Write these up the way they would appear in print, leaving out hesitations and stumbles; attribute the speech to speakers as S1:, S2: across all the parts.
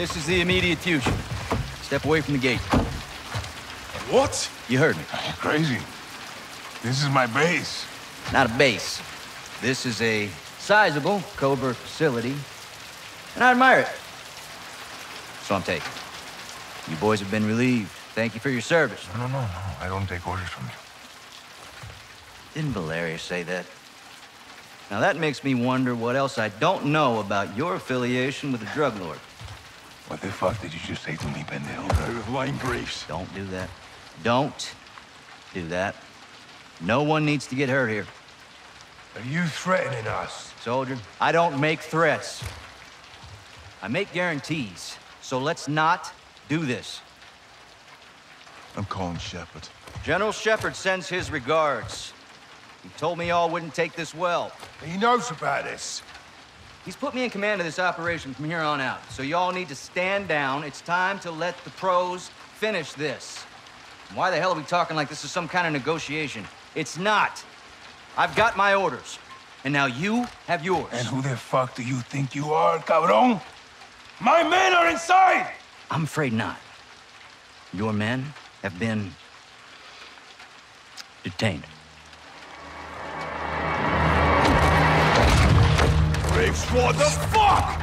S1: This is the immediate future. Step away from the gate.
S2: What?
S1: You heard me.
S2: You're crazy. This is my base.
S1: Not a base. This is a sizable covert facility, and I admire it. So I'm taking. You boys have been relieved. Thank you for your service.
S2: No. I don't take orders from you.
S1: Didn't Valeria say that? Now that makes me wonder what else I don't know about your affiliation with the drug lord.
S2: What the fuck did you just say to me, pendejo?
S3: With line briefs.
S1: Don't do that. Don't do that. No one needs to get hurt here.
S2: Are you threatening us?
S1: Soldier, I don't make threats. I make guarantees. So let's not do this.
S3: I'm calling Shepard.
S1: General Shepard sends his regards. He told me y'all wouldn't take this well.
S2: He knows about this.
S1: He's put me in command of this operation from here on out. So y'all need to stand down. It's time to let the pros finish this. Why the hell are we talking like this is some kind of negotiation? It's not. I've got my orders. And now you have yours.
S2: And who the fuck do you think you are, cabron? My men are inside!
S1: I'm afraid not. Your men have been detained.
S2: Graves, what the fuck?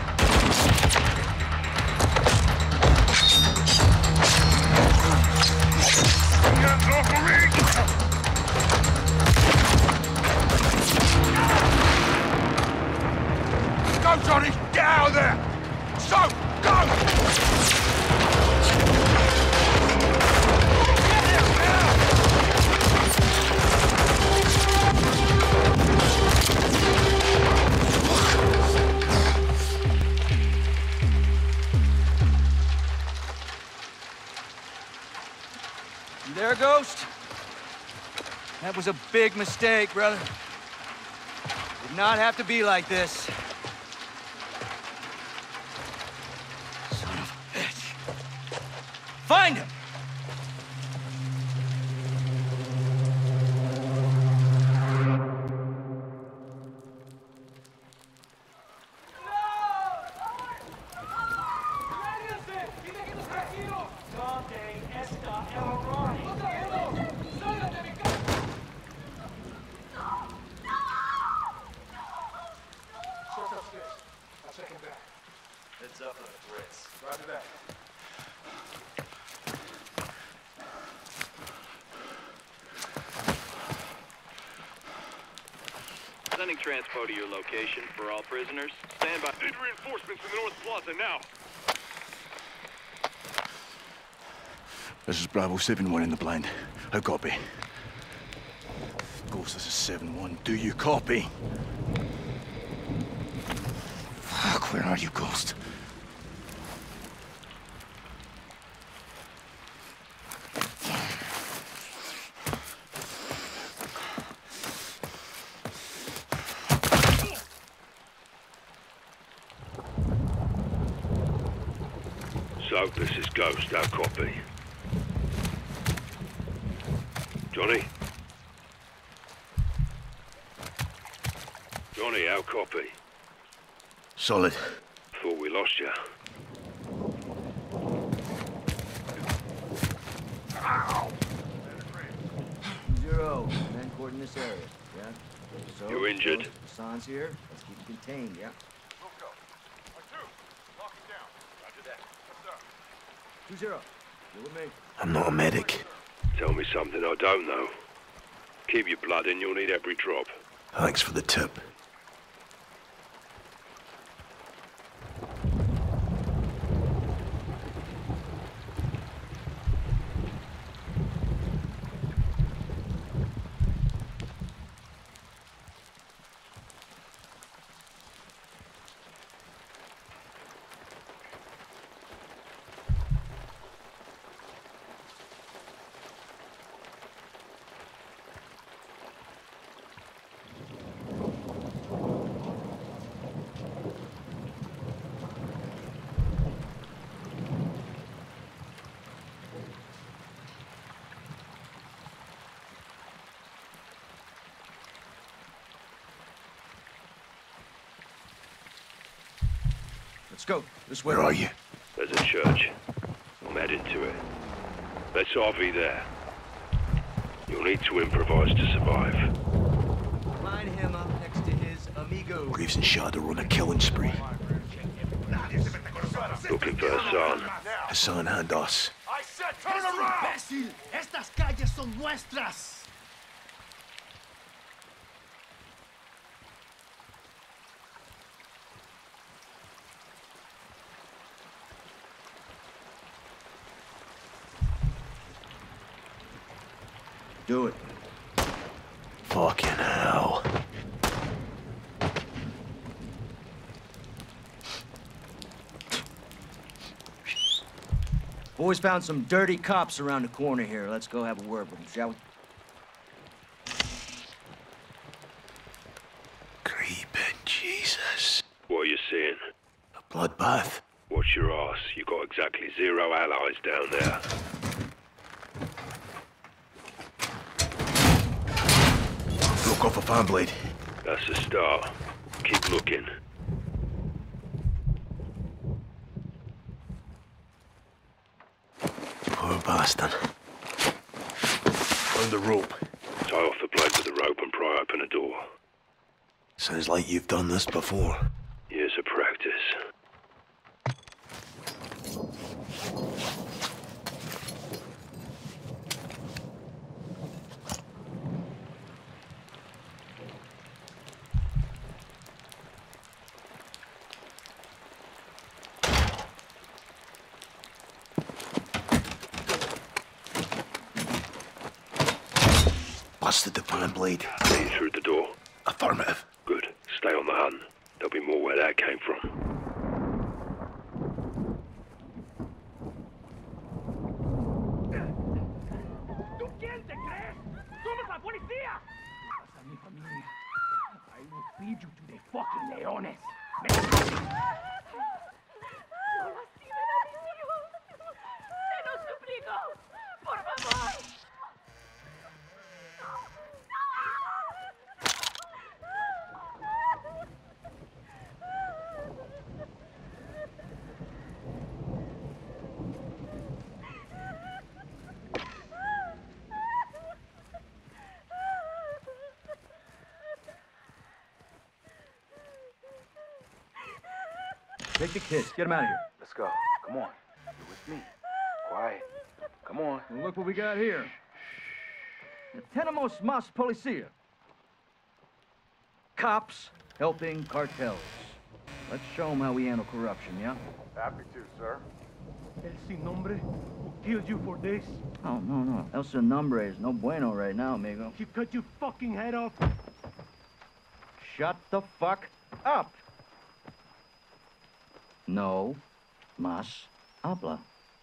S2: Hands off of me! Go, Johnny! Get out of there! So, go!
S1: You there, Ghost? That was a big mistake, brother. Did not have to be like this. Son of a bitch. Find him!
S3: Heads up on the threats. Roger that.
S4: Sending transpo to your location for all prisoners. Stand by.
S5: Need reinforcements in the North Plaza now.
S3: This is Bravo 7-1 in the blind. How copy? Ghost, this is 7-1. Do you copy? Fuck, where are you, Ghost?
S5: So, this is Ghost, how copy? Johnny? Johnny, how copy?
S3: Solid.
S5: Thought we lost you.
S1: Zero. Men court in this area. Yeah? So,
S5: You injured?
S1: Hassan's here. Let's keep him contained, yeah?
S5: We'll go. Lock him down. Roger that. Yes, sir.
S1: 2-0. You with me?
S3: I'm not a medic.
S5: Tell me something I don't know. Keep your blood in, you'll need every drop.
S3: Thanks for the tip.
S1: Let's go. This way.
S3: Where are you?
S6: church. I'm heading to it. Let's RV there. You'll need to improvise to survive.
S1: Line him up next to his amigo.
S3: Graves and Shadow on a killing spree.
S6: Looking for Hassan.
S3: Hassan and us.
S5: I said turn around!
S7: ¡Imbécil! ¡Estas calles son nuestras!
S1: Do it.
S3: Fucking hell.
S1: Boys found some dirty cops around the corner here. Let's go have a word with them, shall we?
S3: Creeping Jesus.
S6: What are you seeing?
S3: A bloodbath.
S6: Watch your ass. You got exactly 0 allies down there.
S3: Broke off a fan blade.
S6: That's a start. Keep looking.
S3: Poor bastard. Found the rope.
S6: Tie off the blade with the rope and pry open a door.
S3: Sounds like you've done this before.
S6: Years of practice.
S3: Busted the fan blade.
S6: See through the door.
S3: Affirmative.
S6: Good. Stay on the hunt. There'll be more where that came from.
S7: ¿Tú quién te crees? ¡Somos la policía! A mi familia. I will feed you to the fucking leones.
S8: ¡No lastimen a mis hijos! ¡Se los suplico! ¡Por favor!
S1: Take the kids. Get them out of here.
S5: Let's go. Come on. You're with me. Quiet. Come on.
S1: And look what we got here. Tenemos más policía. Cops helping cartels. Let's show them how we handle corruption, yeah?
S5: Happy to, sir.
S7: El sin nombre who killed you for this.
S1: Oh, no. El Sin Nombre is no bueno right now, amigo.
S7: He cut your fucking head off.
S1: Shut the fuck up. No más habla.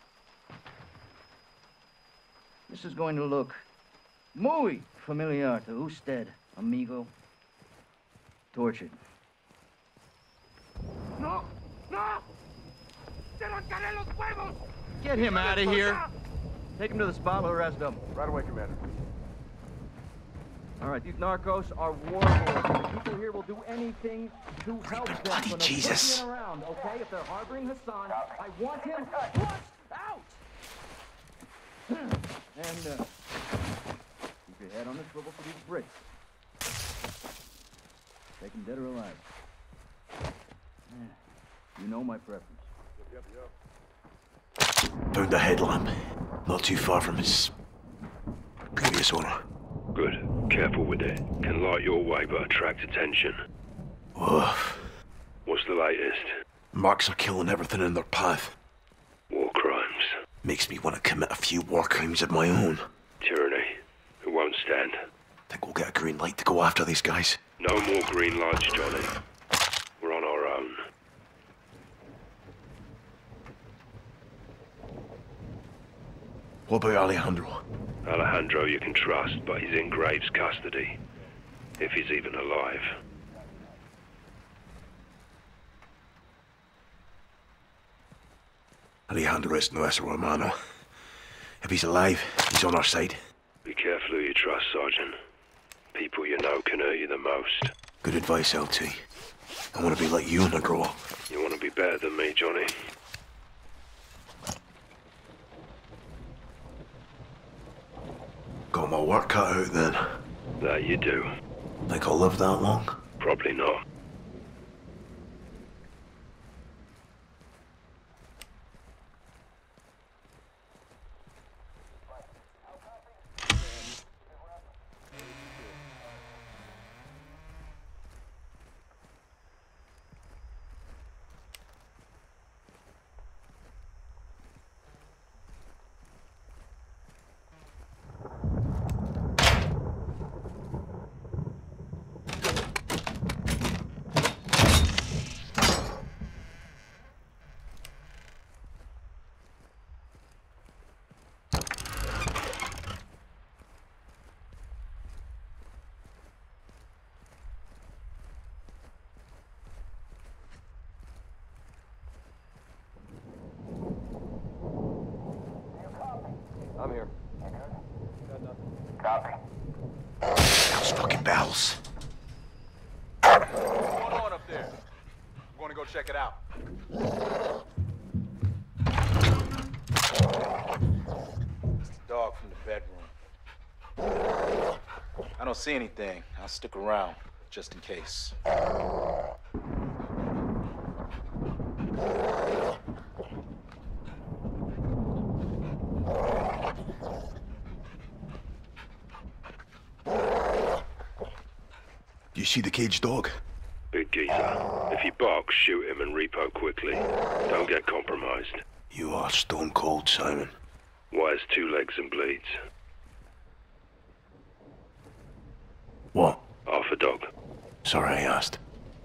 S1: This is going to look muy familiar to usted, amigo. Tortured.
S7: No! No! ¡Te arrancaré los huevos!
S1: Get him out of here. Take him to the spot, we'll arrest him.
S5: Right away, Commander.
S1: All right, these narcos are warlords. The people here will do anything to help them.
S3: bloody
S1: So no
S3: Jesus.
S1: pushing around, okay? If they're harboring Hassan, I want him flushed out. And keep your head on the swivel for these Brits. Take them dead or alive. You know my preference.
S3: Found a headlamp. Not too far from his previous owner.
S6: Good. Careful with it. Can light your way but attract attention.
S3: Woof.
S6: What's the latest?
S3: Marks are killing everything in their path.
S6: War crimes.
S3: Makes me want to commit a few war crimes of my own.
S6: Tyranny. It won't stand.
S3: Think we'll get a green light to go after these guys.
S6: No more green lights, Johnny. We're on our own.
S3: What about Alejandro?
S6: Alejandro you can trust, but he's in Graves' custody. If he's even alive.
S3: Alejandro es nuestro hermano. If he's alive, he's on our side.
S6: Be careful who you trust, Sergeant. People you know can hurt you the most.
S3: Good advice, LT. I want to be like you when I grow up.
S6: You want to be better than me, Johnny?
S3: Got my work cut out then.
S6: That you do.
S3: Think I'll live that long?
S6: Probably not.
S1: I'm here.
S5: Copy.
S3: Those fucking bells.
S5: What's going on up there? I'm gonna go check it out. It's the dog from the bedroom. I don't see anything. I'll stick around, just in case.
S3: You see the caged dog?
S6: Big geezer. If he barks, shoot him and repo quickly. Don't get compromised.
S3: You are stone cold, Simon.
S6: Wires 2 legs and bleeds.
S3: What?
S6: Half a dog.
S3: Sorry I asked.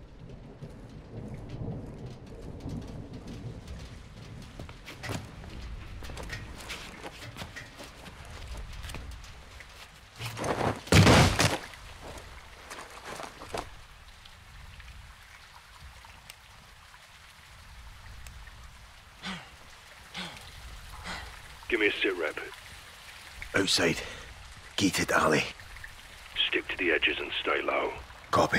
S6: Give me a sit rep.
S3: Outside. Gated alley.
S6: Stick to the edges and stay low.
S3: Copy.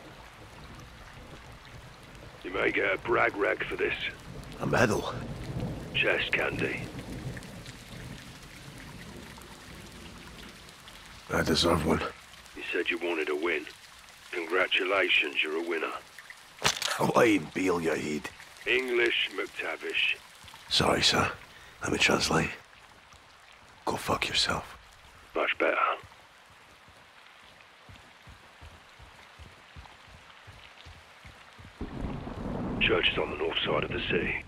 S6: You may get a brag rag for this.
S3: A medal.
S6: Chest candy.
S3: I deserve one.
S6: You said you wanted a win. Congratulations, you're a winner.
S3: Hawaiian Beale, you head.
S6: English McTavish.
S3: Sorry, sir. Let me translate. Go fuck yourself.
S6: Much better. Church is on the north side of the city.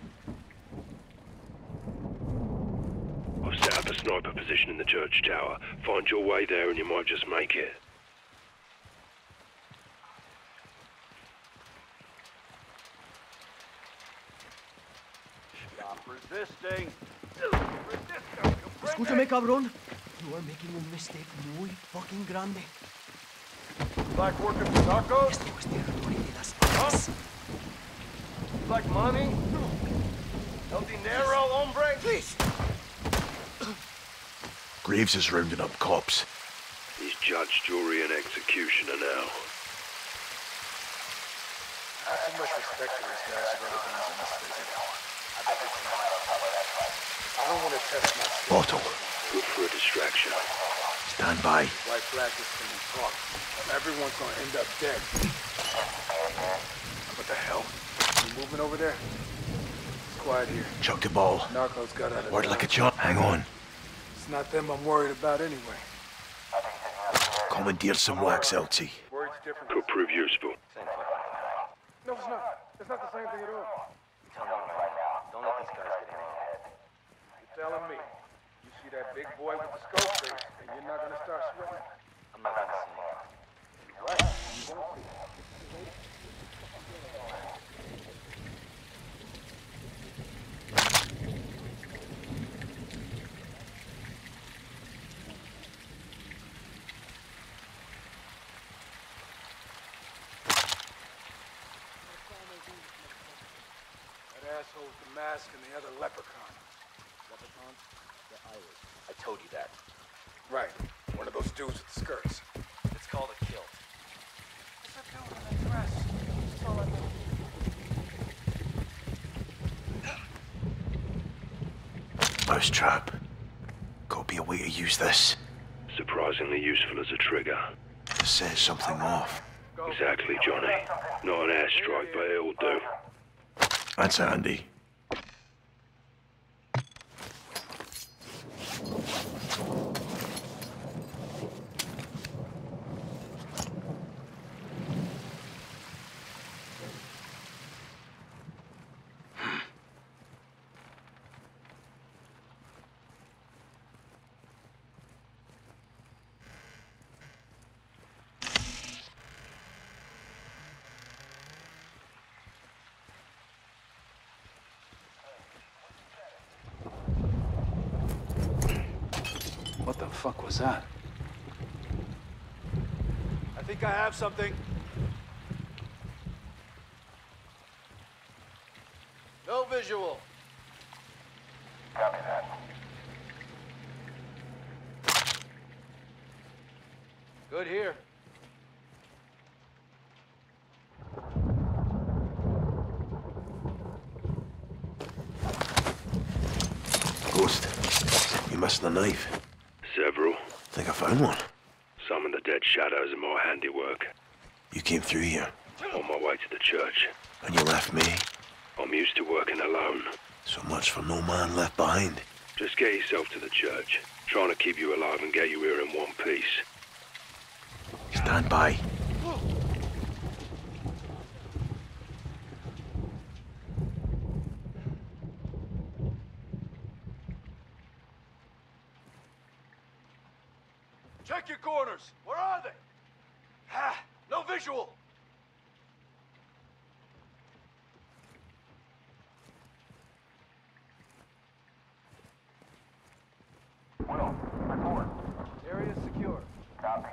S6: I've set up a sniper position in the church tower. Find your way there and you might just make it.
S5: Stop resisting.
S7: Escúchame, cabrón. You are making un mistake muy fucking grande.
S5: Like working for tacos?
S7: Esto es territorio de las armas.
S5: Like money? No. El dinero, hombre?
S7: Please.
S3: Graves is rounding up cops.
S6: He's judge, jury, and executioner now.
S5: Too much respect for these guys for everything is a mistake. I don't want to test my skills.
S3: Otto,
S6: Good for a distraction.
S3: stand by.
S5: Like practice can we talk? Everyone's gonna end up dead. What the hell? You moving over there? It's quiet here.
S3: Chuck the ball.
S5: Narcos got out of
S3: Word
S5: town.
S3: like a chop. Hang on.
S5: It's not them I'm worried about anyway.
S3: Commandeer some wax, LT.
S5: Worried's different.
S6: Could prove useful.
S5: No, it's not. It's not the same thing at all.
S1: Tell me right now. Don't let these guys get in your head.
S5: You're telling me. You see that big boy with the scope face, and you're not gonna start sweating.
S1: I'm not gonna see it.
S5: You're right. You won't see it. That asshole with the mask and the other leprechaun.
S9: Leprechaun? They're Irish. I told you that.
S5: Right. One of those dudes with the skirts.
S1: It's called a kilt.
S5: What's that dude in that dress? That's all I know.
S3: Mousetrap. Gotta be a way to use this.
S6: Surprisingly useful as a trigger.
S3: To set something off.
S6: Exactly, Johnny. Not an airstrike, but it'll do.
S3: That's handy.
S5: What the fuck was that?
S2: I think I have something.
S9: No visual.
S2: Copy that.
S9: Good here.
S3: Ghost, you missing a knife?
S6: Several.
S3: Think I found one.
S6: Some of the dead shadows are my handiwork.
S3: You came through here,
S6: On my way to the church.
S3: and you left me.
S6: I'm used to working alone.
S3: So much for no man left behind.
S6: Just get yourself to the church. Trying to keep you alive and get you here in one piece.
S3: Stand by.
S2: Check your corners. Where are they? Ha! No visual. Will, report.
S9: Area secure.
S2: Copy.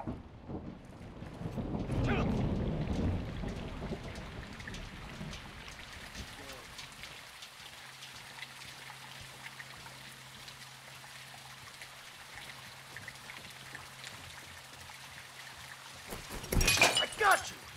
S9: I got you!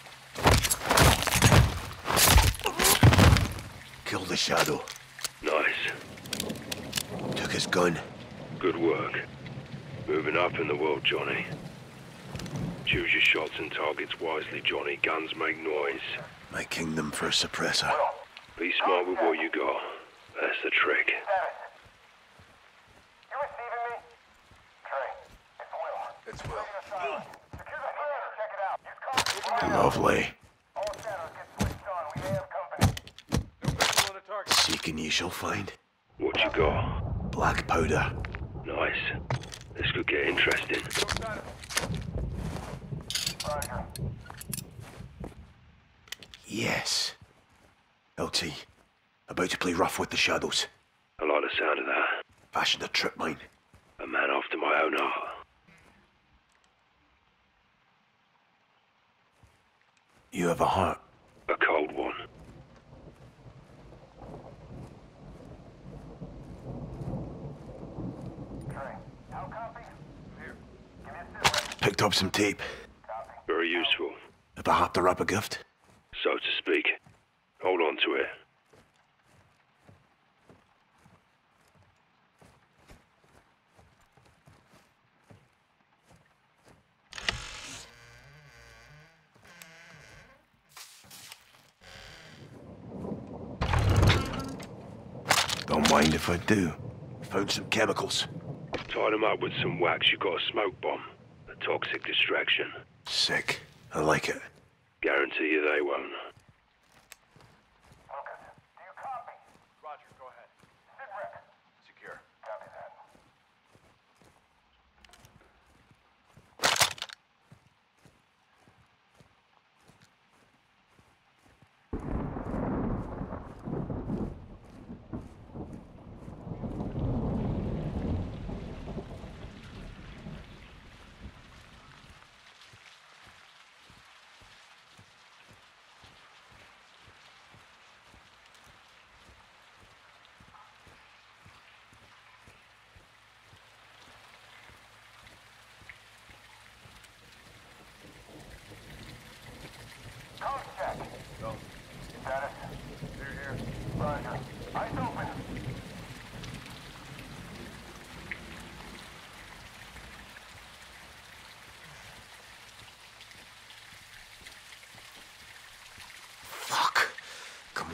S3: Killed the shadow.
S6: Nice.
S3: Took his gun.
S6: Good work. Moving up in the world, Johnny. Choose your shots and targets wisely, Johnny. Guns make noise.
S3: My kingdom for a suppressor.
S6: Be smart with what you got. That's the trick.
S2: You receiving me? Trey, it's Will. Secure the perimeter. Check it out. Use code.
S3: Lovely.
S2: All shadows get switched on. We may have company. No visual on the target.
S3: Seeking ye shall find.
S6: What you got?
S3: Black powder.
S6: Nice. This could get interesting.
S2: Roger.
S3: Yes. LT. About to play rough with the shadows.
S6: I like the sound of that.
S3: Fashioned a trip mine.
S6: A man after my own heart.
S3: You have a heart.
S6: A cold one.
S2: Trey, how copy? Here. Give me a sit rep.
S3: Picked up some tape.
S2: Copy.
S6: Very useful.
S3: If I have to wrap a gift.
S6: So to speak. Hold on to it.
S3: Don't mind if I do. Found some chemicals.
S6: Tied them up with some wax. You got a smoke bomb. A toxic distraction.
S3: Sick. I like it.
S6: Guarantee you they won't.
S2: Lucas, do you copy? Roger, go ahead. Sit rep. Secure. Copy that.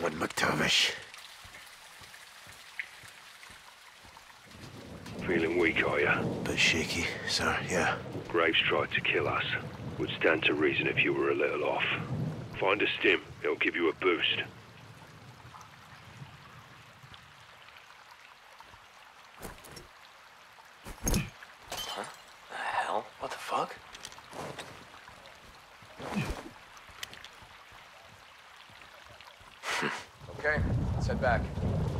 S3: on, McTavish.
S6: Feeling weak, are ya?
S3: Bit shaky, sir, yeah.
S6: Graves tried to kill us. Would stand to reason if you were a little off. Find a stim, it'll give you a boost.
S9: Huh? The hell? What the fuck?
S5: Okay, let's head back.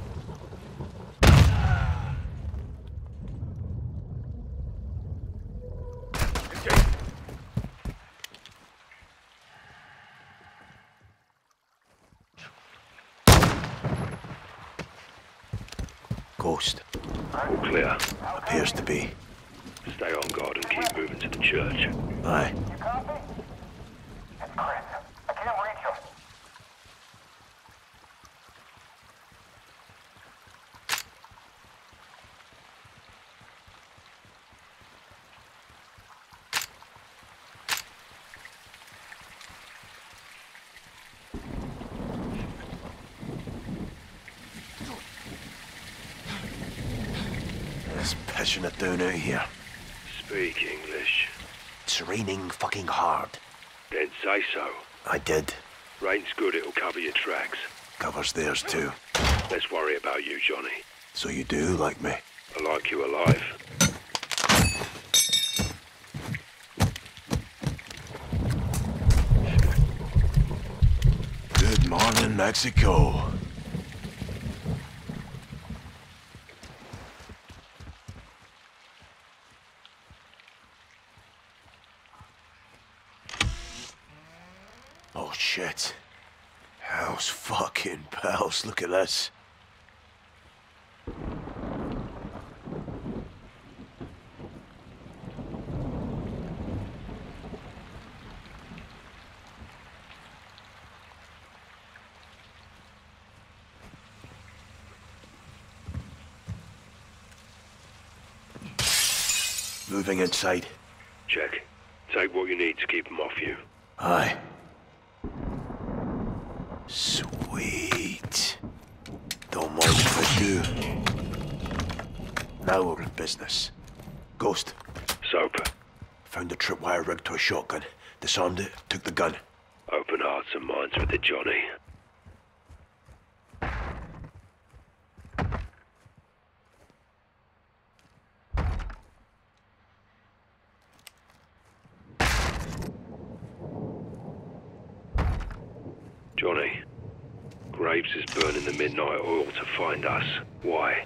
S3: Ghost.
S6: All clear.
S3: Appears to be.
S6: Stay on guard and keep moving to the church.
S3: Aye.
S7: You copy? It's Chris. I can't reach him.
S3: It's pitching it down out here.
S6: Speak English.
S3: It's raining fucking hard.
S6: Then say so.
S3: I did.
S6: Rain's good, it'll cover your tracks.
S3: Covers theirs too.
S6: Let's worry about you, Johnny.
S3: So you do like me?
S6: I like you alive.
S3: Good morning, Mexico. Oh shit. House fucking pals, look at this. Moving inside.
S6: Check. Take what you need to keep them off you.
S3: Aye. Sweet. Don't mind if I do. Now we're in business. Ghost.
S6: Soap.
S3: Found a tripwire rigged to a shotgun. Disarmed it, took the gun.
S6: Open hearts and minds with it, Johnny. Johnny, Graves is burning the midnight oil to find us. Why?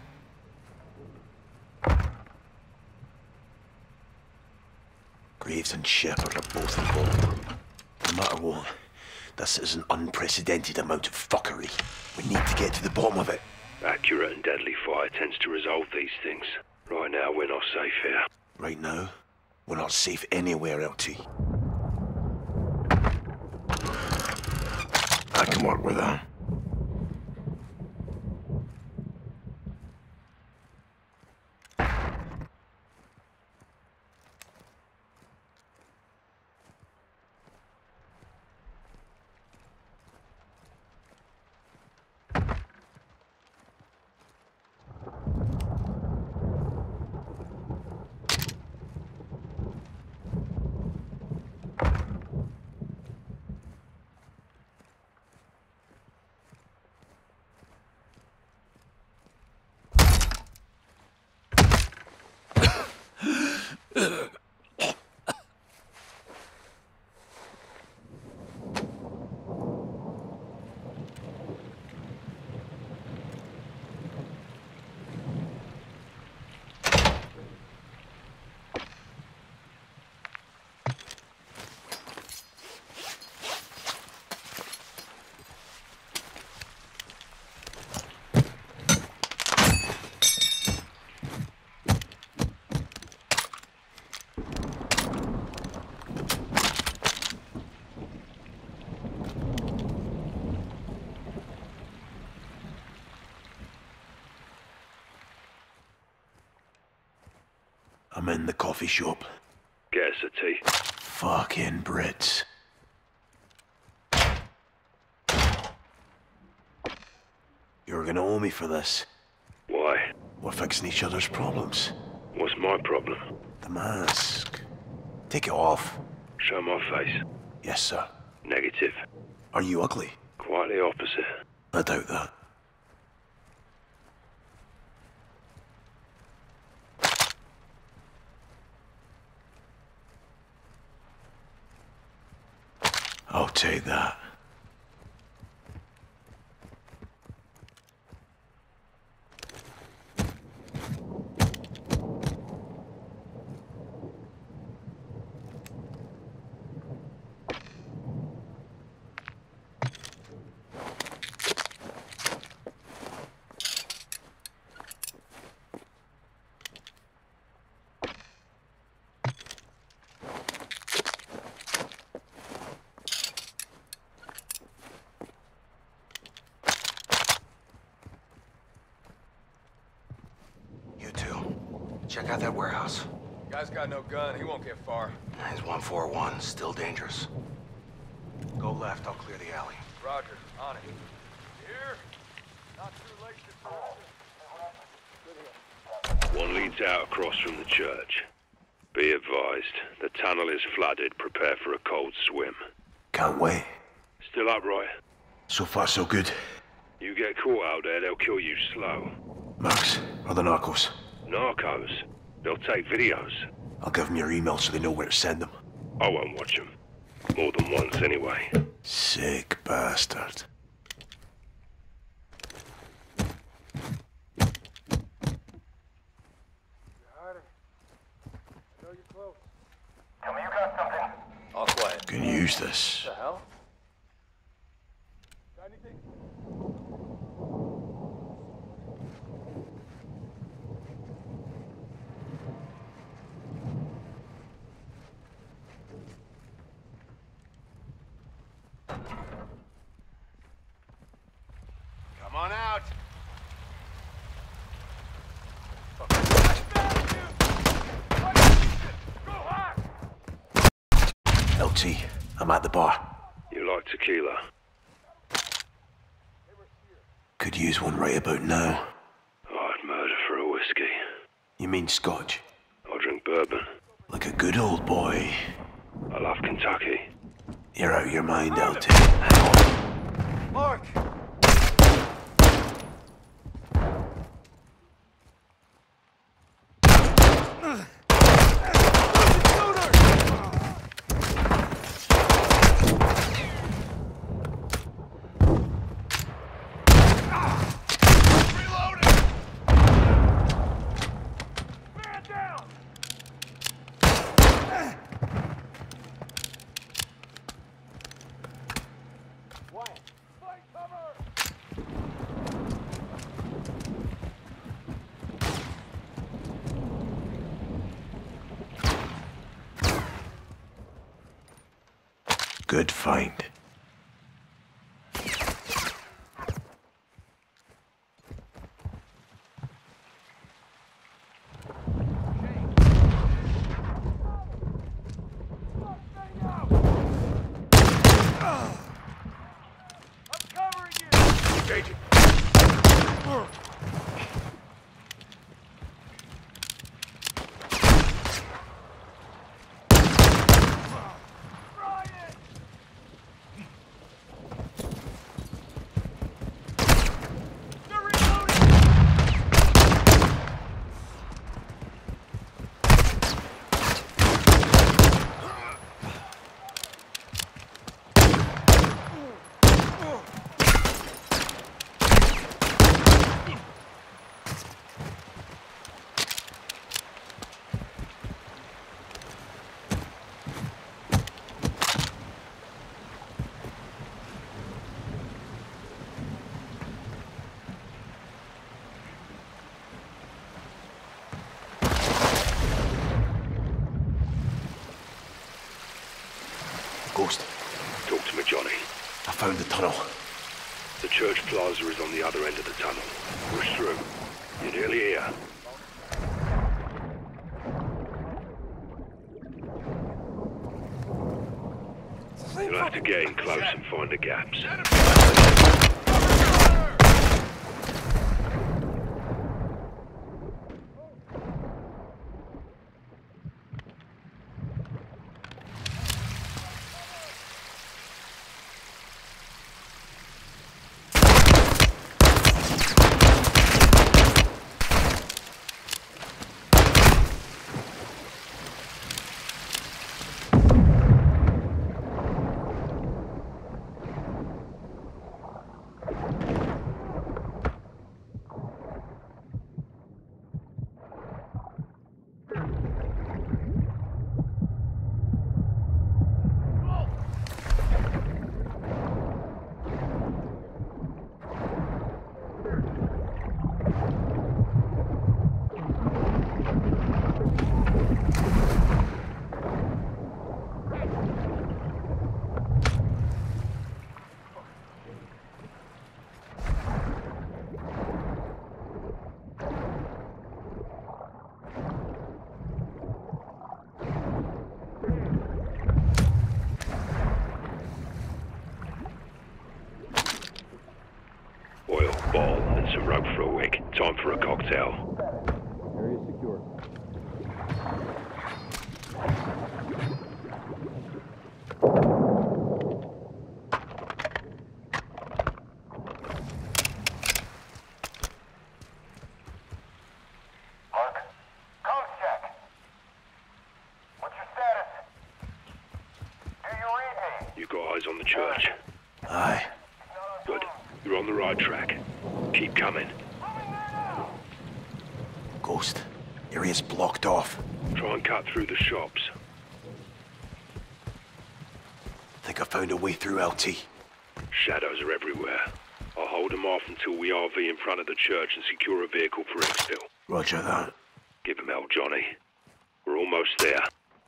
S3: Graves and Shepard are both involved. No matter what, this is an unprecedented amount of fuckery. We need to get to the bottom of it.
S6: Accurate and deadly fire tends to resolve these things. Right now, we're not safe here.
S3: Right now, we're not safe anywhere, LT. I can work with that. I'm in the coffee shop.
S6: Get us a tea.
S3: Fucking Brits. were gonna owe me for this.
S6: Why?
S3: We're fixing each other's problems.
S6: What's my problem?
S3: The mask. Take it off.
S6: Show my face.
S3: Yes, sir.
S6: Negative.
S3: Are you ugly?
S6: Quite the opposite.
S3: I doubt that. I'll take that.
S10: Check out that warehouse.
S11: Guy's got no gun. He won't get far.
S10: He's 141, still dangerous. Go left, I'll clear the alley.
S11: Roger, on it. Here? Not too late to
S6: One leads out across from the church. Be advised, the tunnel is flooded. Prepare for a cold swim.
S3: Can't wait.
S6: Still upright?
S3: So far, so good.
S6: You get caught out there, they'll kill you slow.
S3: Max, or the narcos?
S6: Narcos? They'll take videos.
S3: I'll give them your email so they know where to send them.
S6: I won't watch them. More than once, anyway.
S3: Sick bastard.
S11: Tell me you got something. All quiet.
S3: Can use this.
S11: What the hell? Got anything? Come on out.
S3: LT, I'm at the bar.
S6: You like tequila?
S3: Could use one right about now.
S6: I'd murder for a whiskey.
S3: You mean scotch?
S6: I'll drink bourbon.
S3: Like a good old boy.
S6: I love Kentucky.
S3: You're out of your mind, LT. Hang on.
S11: Mark!
S3: Good find. Ghost.
S6: Talk to me, Johnny.
S3: I found the tunnel.
S6: The church plaza is on the other end of the tunnel. Push through. You're nearly here. You'll have to get in close and find the gaps. smoke for a wick. Time for a cocktail.
S5: Area secure.
S11: Mark, comms check. What's your status? Do you read me?
S6: You got eyes on the church?
S3: Aye.
S6: Good. You're on the right track. Keep coming.
S3: Ghost, area's blocked off.
S6: Try and cut through the shops.
S3: Think I found a way through, LT.
S6: Shadows are everywhere. I'll hold them off until we RV in front of the church and secure a vehicle for exfil.
S3: Roger that.
S6: Give him hell, Johnny. We're almost there.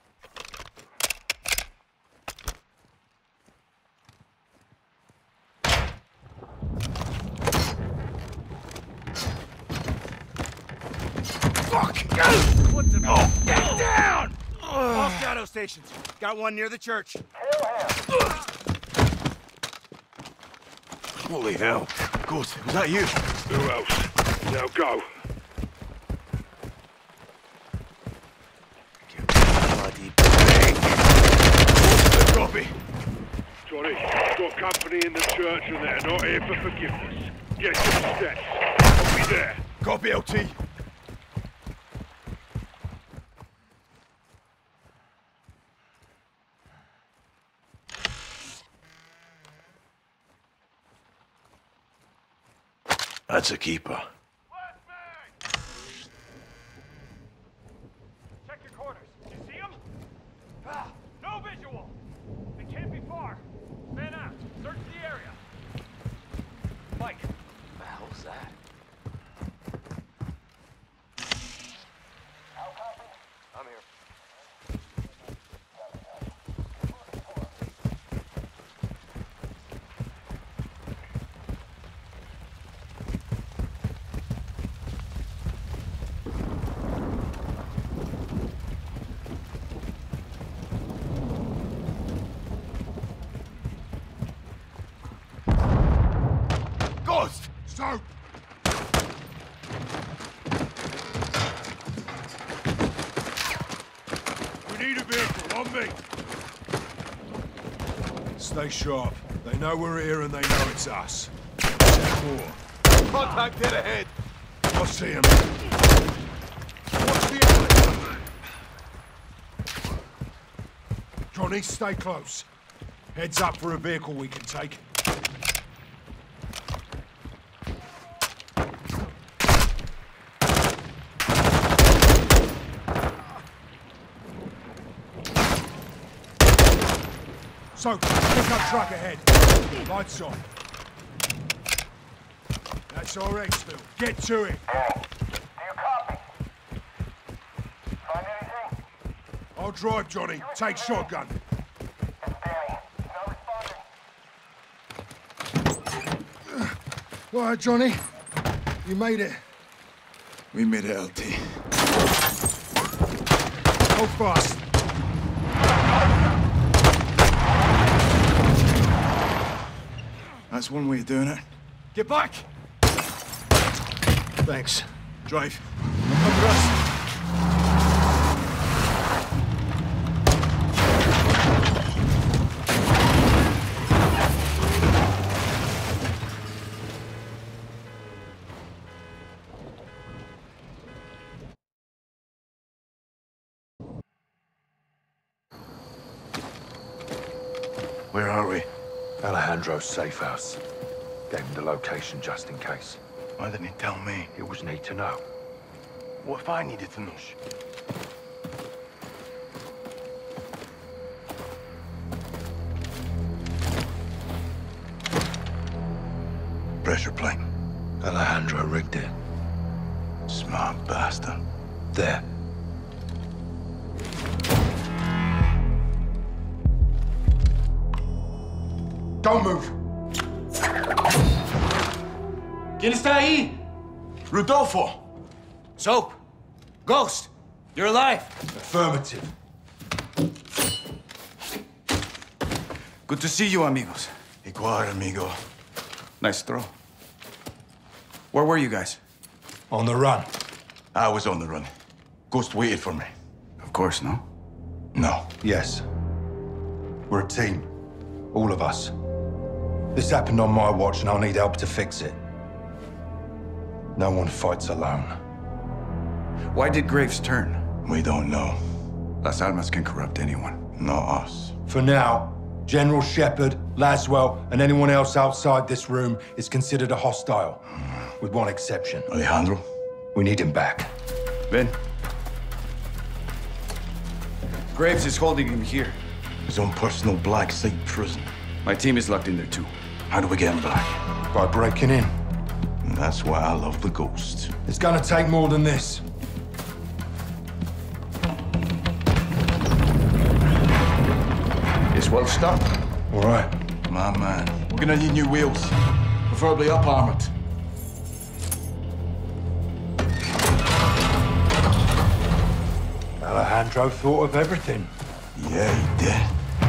S2: Fuck! What the? Oh, get down! All shadow stations. Got one near the church.
S3: Holy hell. Ghost, was that you?
S6: Who else? Now go.
S3: Bloody bang.
S2: Copy.
S6: Johnny, got company in the church and they're not here for forgiveness. Get to the steps. I'll be there.
S2: Copy, LT.
S3: That's a keeper.
S7: Check your corners. You see them? Ah, no visual. They can't be far. Man out. Search the area. Mike. What the hell is that? I'm here.
S2: Ghost! Stop! We need a vehicle, on me! Stay sharp. They know we're here and they know it's us. More. Contact dead ahead! I see him. Watch the alley! Johnny, stay close. Heads up for a vehicle we can take. So, pick up truck ahead. Lights on. That's our exfil. Get to it.
S11: Do you copy? Find anything?
S2: I'll drive, Johnny. Take shotgun.
S11: It's Danny. Not responding.
S2: All right, Johnny. You made it. We made it, LT. Go fast. That's one way of doing it. Get back! Thanks. Drive. Under us.
S3: Where are we?
S10: Alejandro's safe house. Gave him the location just in case.
S2: Why didn't he tell me?
S10: It was need to know.
S3: What if I needed to know?
S2: Pressure plate.
S10: Alejandro rigged it.
S2: Smart bastard.
S10: There.
S2: Don't move!
S1: ¿Quién está ahí?
S2: Rodolfo!
S1: Soap. Ghost. You're alive.
S2: Affirmative.
S12: Good to see you, amigos.
S2: Igual, amigo.
S12: Nice throw. Where were you guys?
S2: On the run.
S10: I was on the run. Ghost waited for me.
S12: Of course, no?
S10: No.
S2: Yes. We're a team. All of us. This happened on my watch, and I'll need help to fix it. No one fights alone.
S12: Why did Graves turn?
S10: We don't know.
S12: Las Almas can corrupt anyone.
S10: Not us.
S2: For now, General Shepard, Laswell, and anyone else outside this room is considered a hostile. With one exception.
S10: Alejandro?
S2: We need him back.
S12: Ben? Graves is holding him here.
S10: His own personal black site prison.
S12: My team is locked in there too.
S10: How do we get him back?
S2: By breaking in.
S10: And that's why I love the Ghost.
S2: It's gonna take more than this.
S12: It's well stocked.
S2: All right.
S10: My man. We're gonna need new wheels. Preferably up-armored.
S2: Alejandro thought of everything.
S10: Yeah, he did.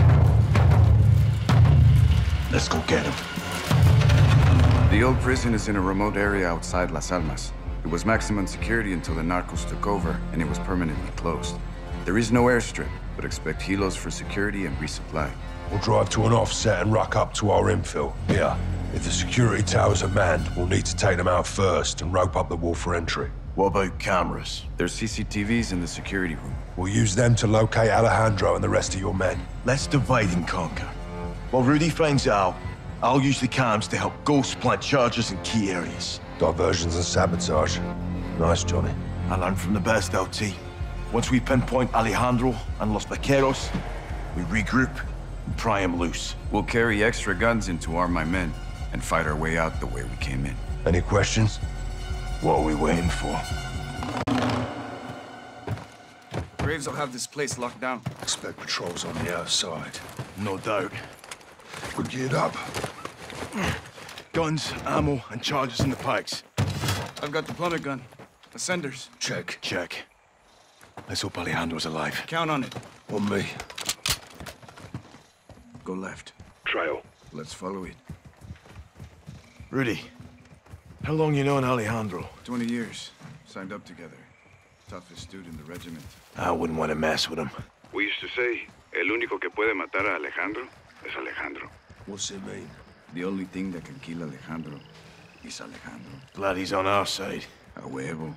S10: Let's go get him.
S12: The old prison is in a remote area outside Las Almas. It was maximum security until the narcos took over, and it was permanently closed. There is no airstrip, but expect helos for security and resupply.
S2: We'll drive to an offset and ruck up to our infill. Here. If the security towers are manned, we'll need to take them out first and rope up the wall for entry.
S10: What about cameras?
S12: There's CCTVs in the security room.
S2: We'll use them to locate Alejandro and the rest of your men.
S10: Let's divide and conquer. While Rudy finds out, I'll use the cams to help Ghost plant charges in key areas.
S2: Diversions and sabotage. Nice, Johnny.
S10: I learned from the best, LT. Once we pinpoint Alejandro and Los Vaqueros, we regroup and pry him loose.
S12: We'll carry extra guns in to arm my men and fight our way out the way we came in.
S2: Any questions?
S10: What are we waiting for?
S12: Graves will have this place locked down.
S2: Expect patrols on the outside.
S10: No doubt.
S2: We're geared up.
S10: Guns, ammo, and charges in the pikes.
S12: I've got the plummet gun. Ascenders.
S2: Check.
S10: Check. Let's hope Alejandro's alive.
S12: Count on it.
S2: On me.
S12: Go left.
S6: Trail.
S12: Let's follow it.
S10: Rudy, how long you known Alejandro?
S12: 20 years. Signed up together. Toughest dude in the regiment.
S10: I wouldn't want to mess with him.
S6: We used to say, el único que puede matar a Alejandro es Alejandro.
S2: What's it mean?
S12: The only thing that can kill Alejandro is Alejandro.
S10: Glad he's on our side.
S12: A huevo.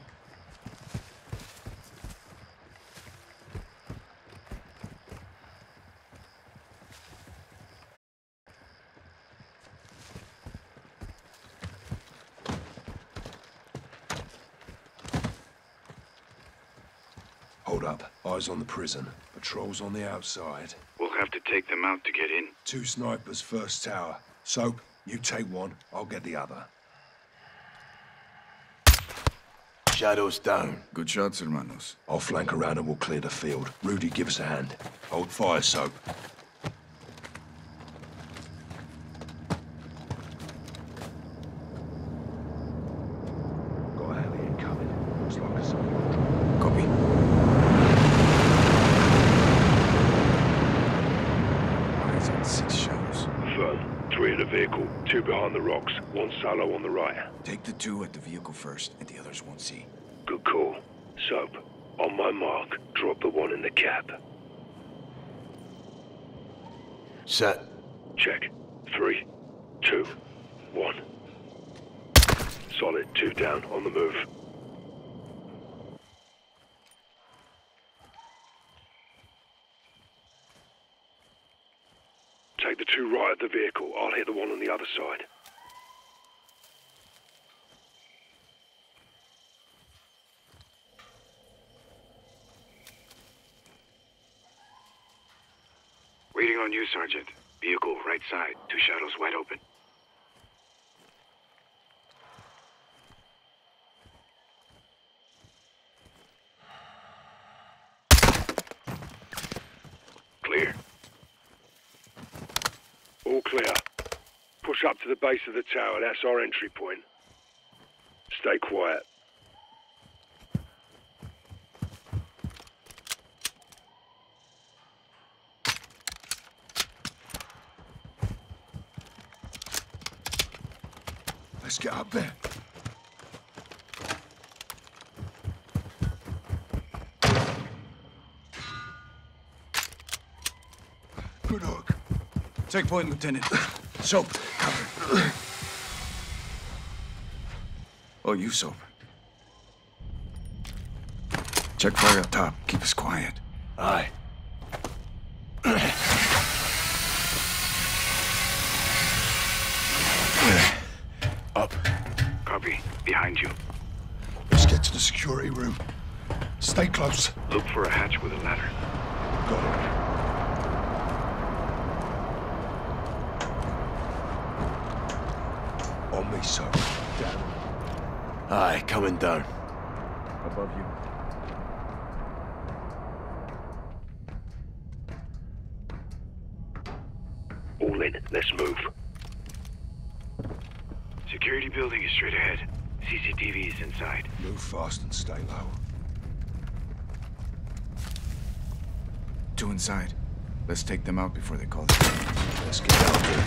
S2: Hold up. Eyes on the prison. Patrols on the outside.
S6: We'll have to take them out to get in.
S2: 2 snipers first tower. Soap, you take one, I'll get the other.
S10: Shadows down.
S12: Good shots, hermanos.
S2: I'll flank around and we'll clear the field. Rudy, give us a hand. Hold fire, Soap. Got a heli incoming. Looks like a support drop.
S12: Copy. Eyes on 6 shadows.
S6: Firm. 3 in the vehicle, 2 behind the rocks, 1 solo on the right.
S12: Take the 2 at the vehicle first, and the others won't see.
S6: Good call. Soap. On my mark, drop the 1 in the cab.
S10: Set.
S6: Check. 3, 2, 1. Solid. 2 down, on the move. Take the 2 right at the vehicle. I'll hit the 1 on the other side. Waiting on you, Sergeant. Vehicle, right side. 2 shadows wide open. Clear. All clear. Push up to the base of the tower. That's our entry point. Stay quiet.
S2: Let's get up there. Good hook.
S12: Take point, Lieutenant. Soap, cover. Oh, you, Soap. Check fire up top. Keep us quiet.
S3: Aye. Up.
S6: Copy. Behind you.
S2: Let's get to the security room. Stay close.
S6: Look for a hatch with a ladder.
S2: Got it. On me, son. Down.
S3: Aye, coming down.
S12: Above you.
S6: All in. Let's move. Security building is straight ahead. CCTV is inside.
S2: Move fast and stay low.
S12: 2 inside. Let's take them out before they call us.
S2: Let's get out there.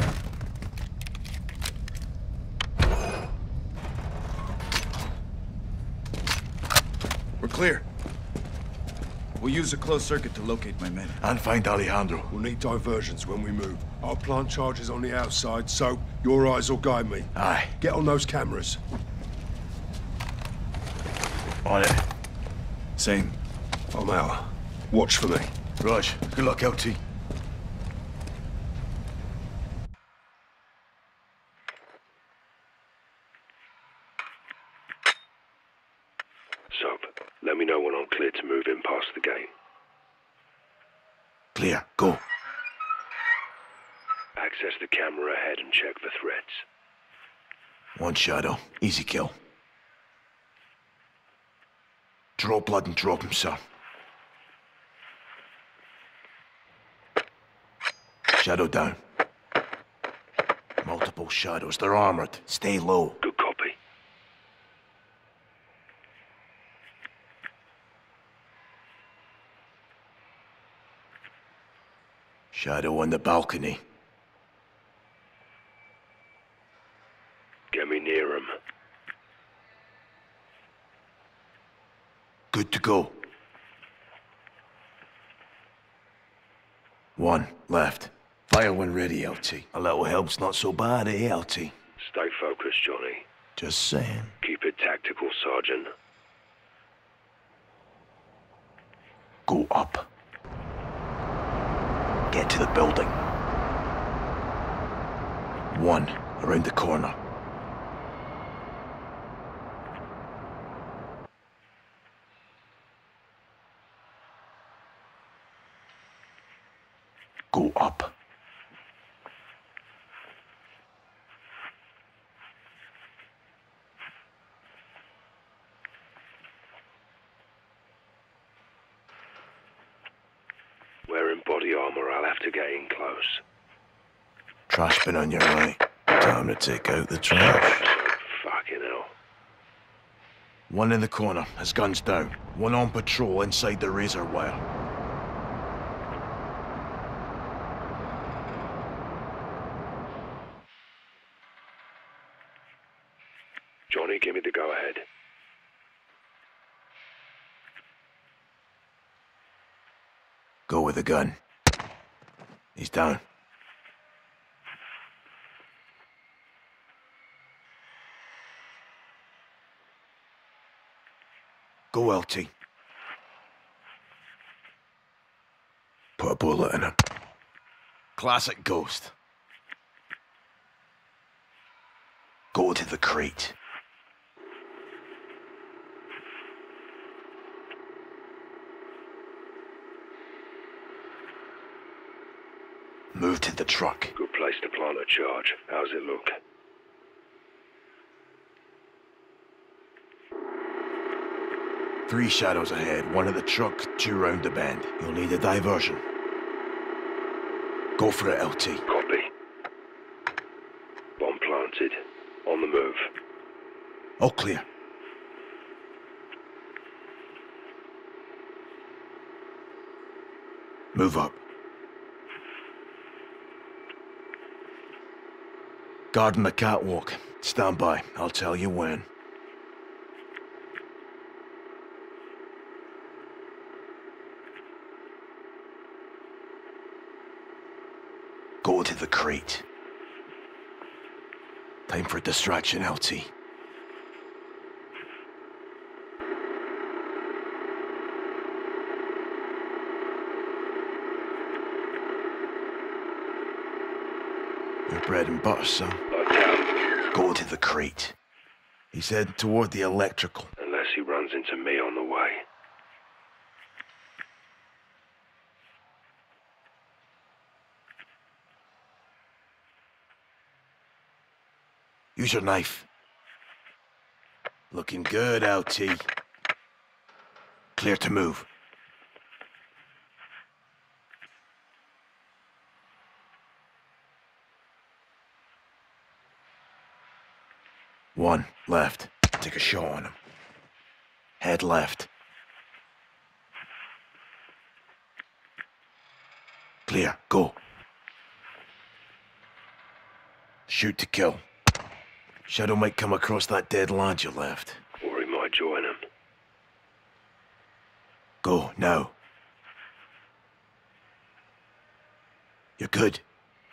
S12: We're clear. We'll use a closed circuit to locate my men.
S10: And find Alejandro.
S2: We'll need diversions when we move. I'll plant charges on the outside, so your eyes will guide me.
S10: Aye.
S2: Get on those cameras.
S10: On it.
S12: Same.
S2: I'm out. Watch for me.
S10: Raj, good luck, LT.
S6: Soap, let me know when I'm clear to move in past the gate.
S10: Clear, go.
S6: Access the camera ahead and check for threats.
S10: One shadow, easy kill. Draw blood and drop him, sir. Shadow down. Multiple shadows, they're armored. Stay low.
S6: Good copy.
S10: Shadow on the balcony.
S6: Get me near him.
S10: Good to go. One left. Fire when ready, LT. A little help's not so bad, eh, LT?
S6: Stay focused, Johnny.
S10: Just saying.
S6: Keep it tactical, Sergeant.
S10: Go up. Get to the building. One, around the corner. Go up.
S6: Wearing body armor, I'll have to get in close.
S10: Trash bin on your right. Time to take out the trash.
S6: Fucking hell.
S10: One in the corner, his gun's down. One on patrol inside the razor wire.
S6: Johnny, give me the go-ahead.
S10: Go with the gun. He's down. Go, LT. Put a bullet in him. Classic Ghost. Go to the crate. Move to the truck.
S6: Good place to plant a charge. How's it look?
S10: Three shadows ahead, one at the truck, two round the bend. You'll need a diversion. Go for it, LT.
S6: Copy. Bomb planted. On the move.
S10: All clear. Move up. Guarding the catwalk. Stand by. I'll tell you when.
S3: Go to the crate. Time for distraction, LT. Your bread and butter, son. Go to the crate. He's heading toward the electrical.
S6: Unless he runs into me on the way.
S3: Use your knife. Looking good, LT. Clear to move. One left. Take a shot on him. Head left. Clear. Go. Shoot to kill. Shadow might come across that dead lad you left.
S6: Or he might join him.
S3: Go, now. You're good.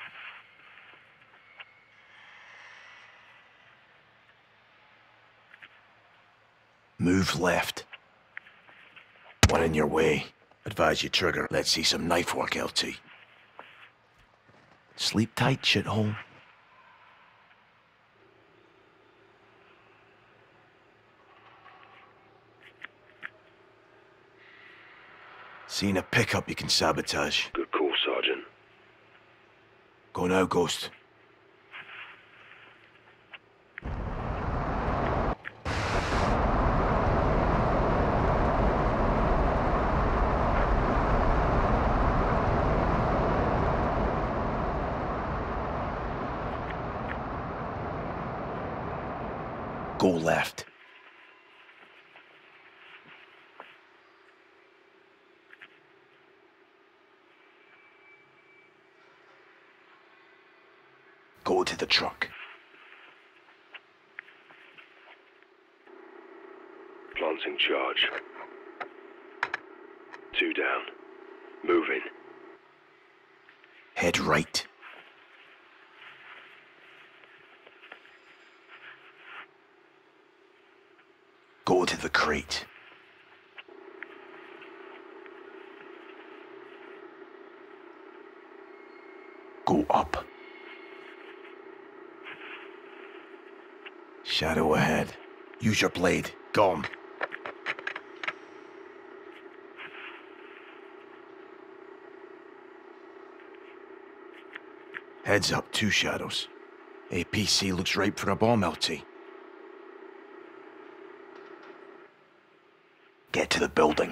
S3: Move left. One in your way. Advise you trigger. Let's see some knife work, LT. Sleep tight, shithole. Seen a pickup you can sabotage.
S6: Good call, Sergeant.
S3: Go now, Ghost. Go left. Go to the truck.
S6: Planting charge. 2 down. Moving.
S3: Head right. Go to the crate. Go up. Shadow ahead. Use your blade. Gone. Heads up, 2 shadows. APC looks ripe for a bomb, LT. Get to the building.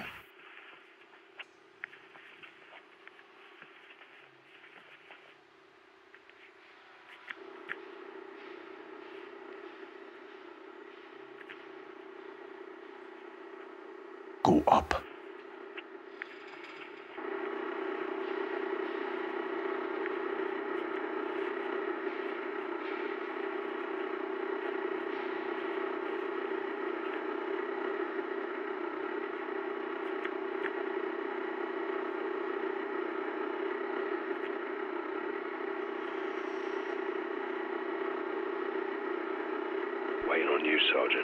S3: Go up.
S6: Waiting on you, Sergeant.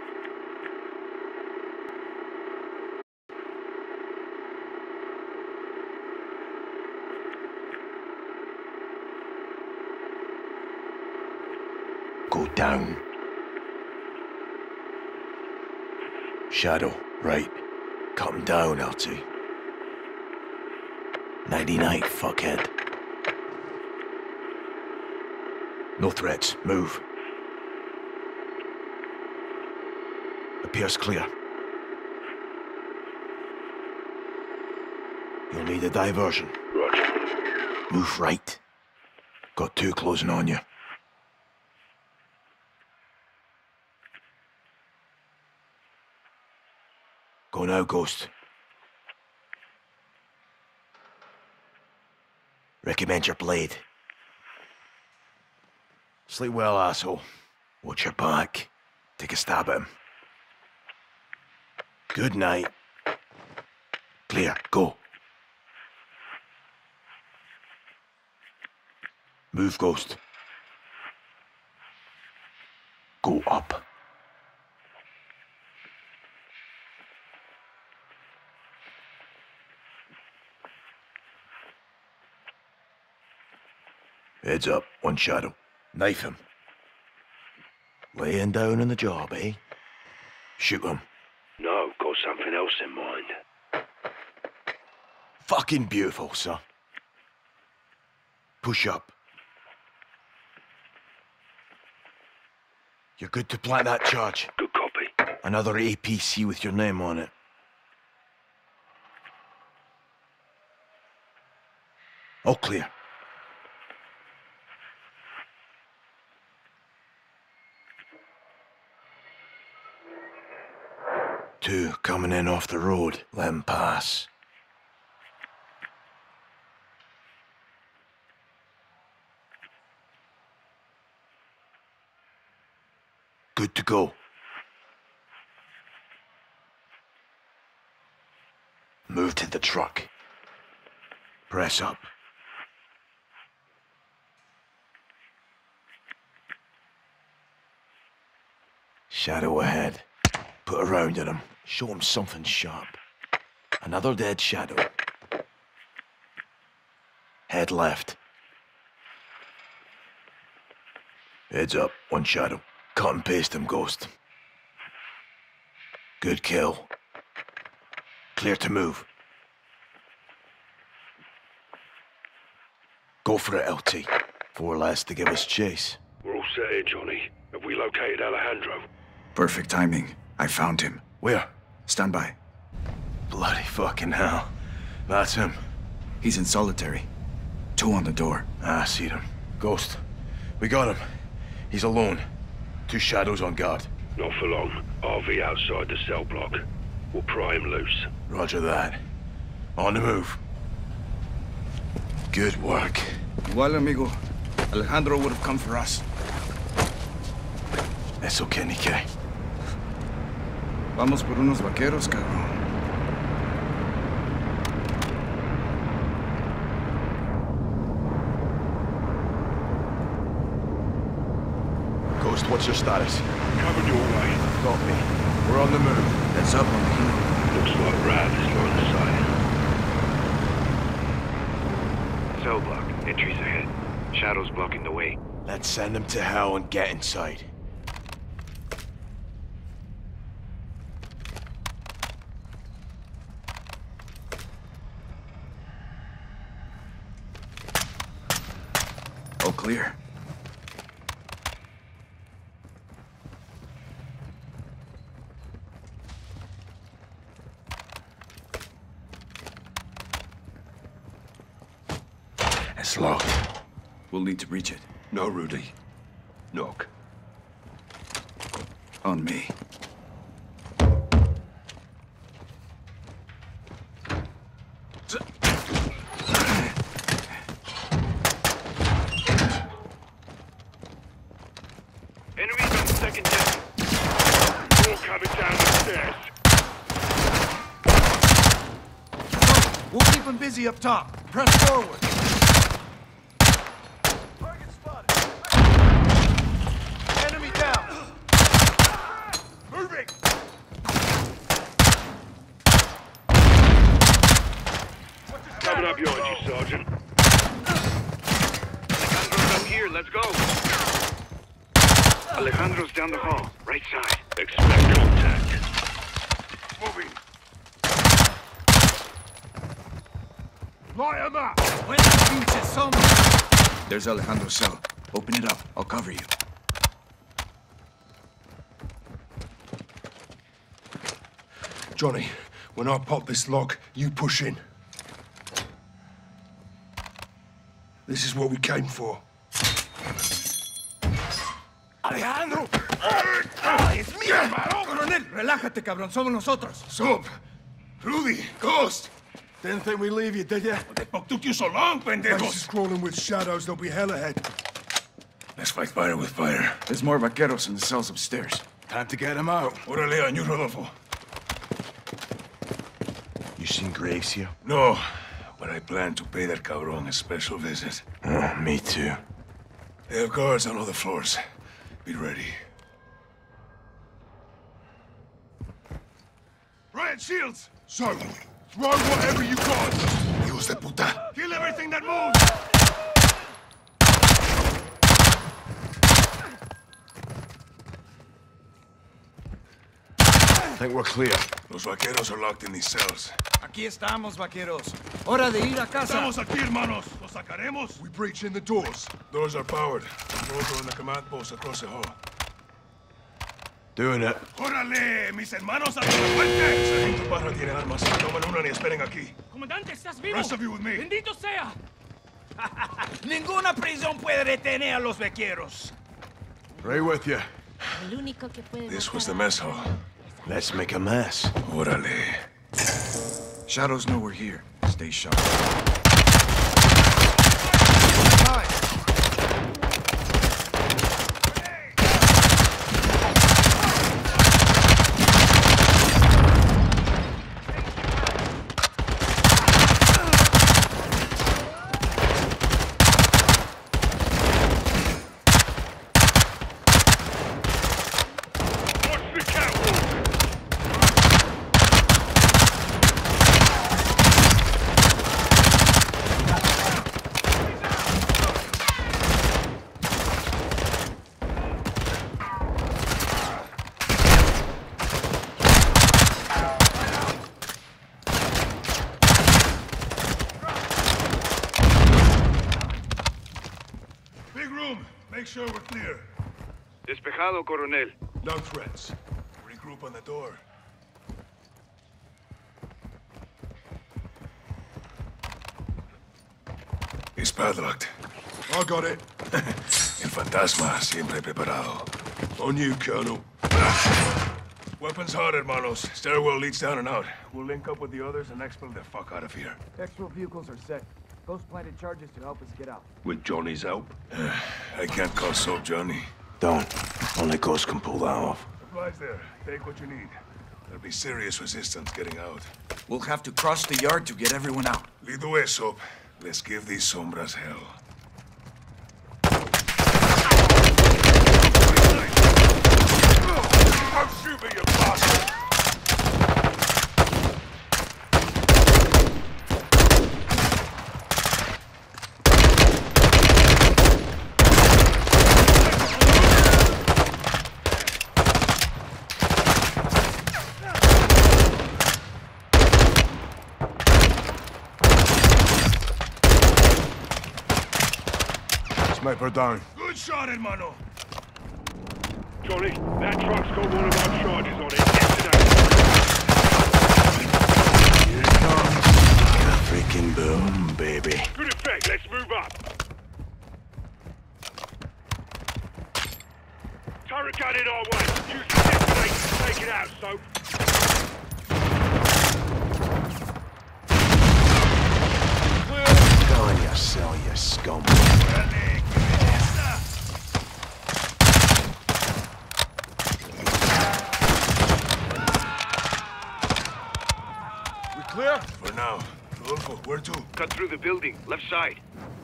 S3: Go down. Shadow, right. Cut him down, LT. 99, fuckhead. No threats. Move. Appears clear. You'll need a diversion.
S6: Roger.
S3: Move right. Got 2 closing on you. Go now, Ghost. Recommend your blade. Sleep well, asshole. Watch your back. Take a stab at him. Good night. Clear. Go. Move, Ghost. Go up. Heads up, one shadow. Knife him. Laying down on the job, eh? Shoot him.
S6: No, got something else in mind.
S3: Fucking beautiful, son. Push up. You're good to plant that charge.
S6: Good copy.
S3: Another APC with your name on it. All clear. Two coming in off the road. Let 'em pass. Good to go. Move to the truck. Press up. Shadow ahead. Put a round at him. Show him something sharp. Another dead shadow. Head left. Heads up, one shadow. Cut and paste him, Ghost. Good kill. Clear to move. Go for it, LT. 4 less to give us chase.
S6: We're all set here, Johnny. Have we located Alejandro?
S12: Perfect timing. I found him.
S3: Where?
S12: Stand by.
S3: Bloody fucking hell. That's him.
S12: He's in solitary. 2 on the door.
S3: I see him. Ghost. We got him. He's alone. 2 shadows on guard.
S6: Not for long. RV outside the cell block. We'll pry him loose.
S3: Roger that. On the move. Good work.
S12: Igual, amigo. Alejandro would have come for us.
S3: Eso que ni qué.
S12: Vamos por unos vaqueros, cabrón.
S3: Ghost, what's your status?
S6: Coming your way.
S3: Got me. We're on the move.
S12: Heads up on the hill.
S6: Looks like Rad is line of sight.
S13: Cell block. Entries ahead. Shadows blocking the way.
S3: Let's send them to hell and get inside.
S12: All clear.
S3: It's locked.
S12: We'll need to reach it.
S3: No, Rudy. Knock.
S12: On me.
S6: Enemies on the second deck. All coming down the stairs.
S2: We'll keep them busy up top. Press forward. Target spotted. Enemy down. Moving.
S6: Coming up behind you, Sergeant.
S13: Alejandro's up here. Let's go. Alejandro's down the hall. Right side.
S6: Expect contact.
S2: Moving. Light 'em up.
S12: There's Alejandro's cell. Open it up. I'll cover you.
S2: Johnny, when I pop this lock, you push in. This is what we came for.
S3: Alejandro!
S2: ¡Es mío, hermano! Coronel, relájate, cabrón. Somos nosotros. Sup. Rudy, Ghost.
S3: Didn't think we'd leave you, did you?
S2: What the fuck took you so long, pendejos? Place is crawling with shadows. There'll be hell ahead. Let's fight fire with fire.
S12: There's more vaqueros in the cells upstairs.
S3: Time to get him out.
S2: Órale, on you, Rodolfo.
S3: You seen Graves here?
S2: No, but I plan to pay that cabron a special visit.
S3: Oh, me too.
S2: They have guards on all the floors. Be ready. Riot shields! So, throw whatever you got! Hijos de puta! Kill everything that moves!
S10: I think we're clear.
S2: Los vaqueros are locked in these cells.
S14: Aquí estamos, vaqueros. Hora de ir a casa.
S2: Estamos aquí, hermanos. Los sacaremos. We breach in the doors. Doors are powered. Doors are in the command post across the hall.
S10: Doing it.
S2: ¡Órale! ¡Mis hermanos a la fuente! Sargento Parra tiene armas. No tomen una ni esperen aquí.
S7: Comandante, ¿estás vivo?
S2: Rest of you with me.
S7: ¡Bendito sea!
S14: Ninguna prisión puede detener a los vaqueros.
S10: Right with you.
S8: El único que puede
S2: This was the mess hall.
S3: Let's make a mess.
S2: Órale.
S12: Shadows know we're here. Stay sharp.
S2: Make sure we're clear.
S13: Despejado, Coronel.
S2: No threats. Regroup on the door. It's padlocked. I got it. El fantasma siempre preparado. On you, Colonel. Weapons hard, hermanos. Stairwell leads down and out. We'll link up with the others and expel the fuck out of here.
S14: Extra vehicles are set. Ghost planted charges to help us get out.
S2: With Johnny's help? I can't call soap, Johnny.
S3: Don't. Only Ghost can pull that off.
S2: Supplies there. Take what you need. There'll be serious resistance getting out.
S14: We'll have to cross the yard to get everyone out.
S2: Lead the way, Soap. Let's give these sombras hell. Don't shoot me, you bastard!
S10: Sniper down.
S2: Good shot, hermano.
S6: Johnny, that truck's got one of our charges on it. Yesterday.
S3: Here it comes. Freaking boom, baby.
S6: Good effect. Let's move up. Turret gun in our way. Use the detonators to take it out, Soap.
S3: Go on your cell, you scum.
S2: Clear? For now. Rodolfo, where to?
S13: Cut through the building, left side.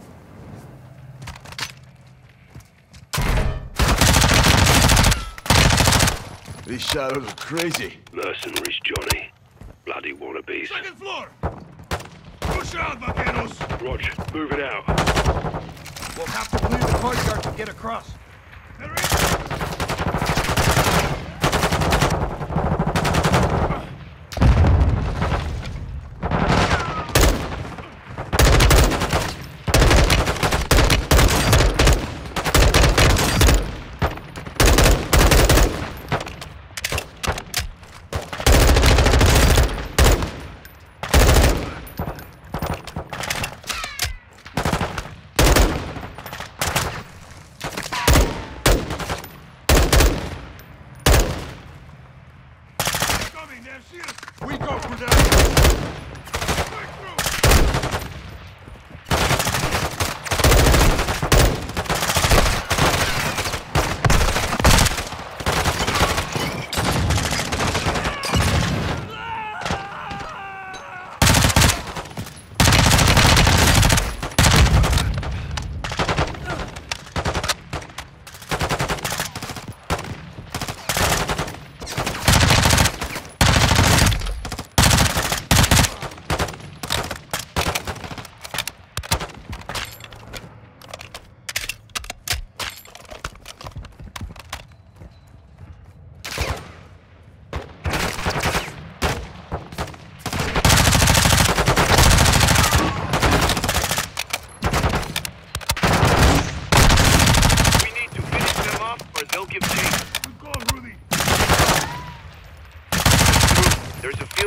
S10: These shadows are crazy.
S6: Mercenaries, Johnny. Bloody wannabes.
S2: Second floor! Push out, vaqueros!
S6: Roger, move it out.
S14: We'll have to clear the courtyard to get across.
S2: They're in! We go for that!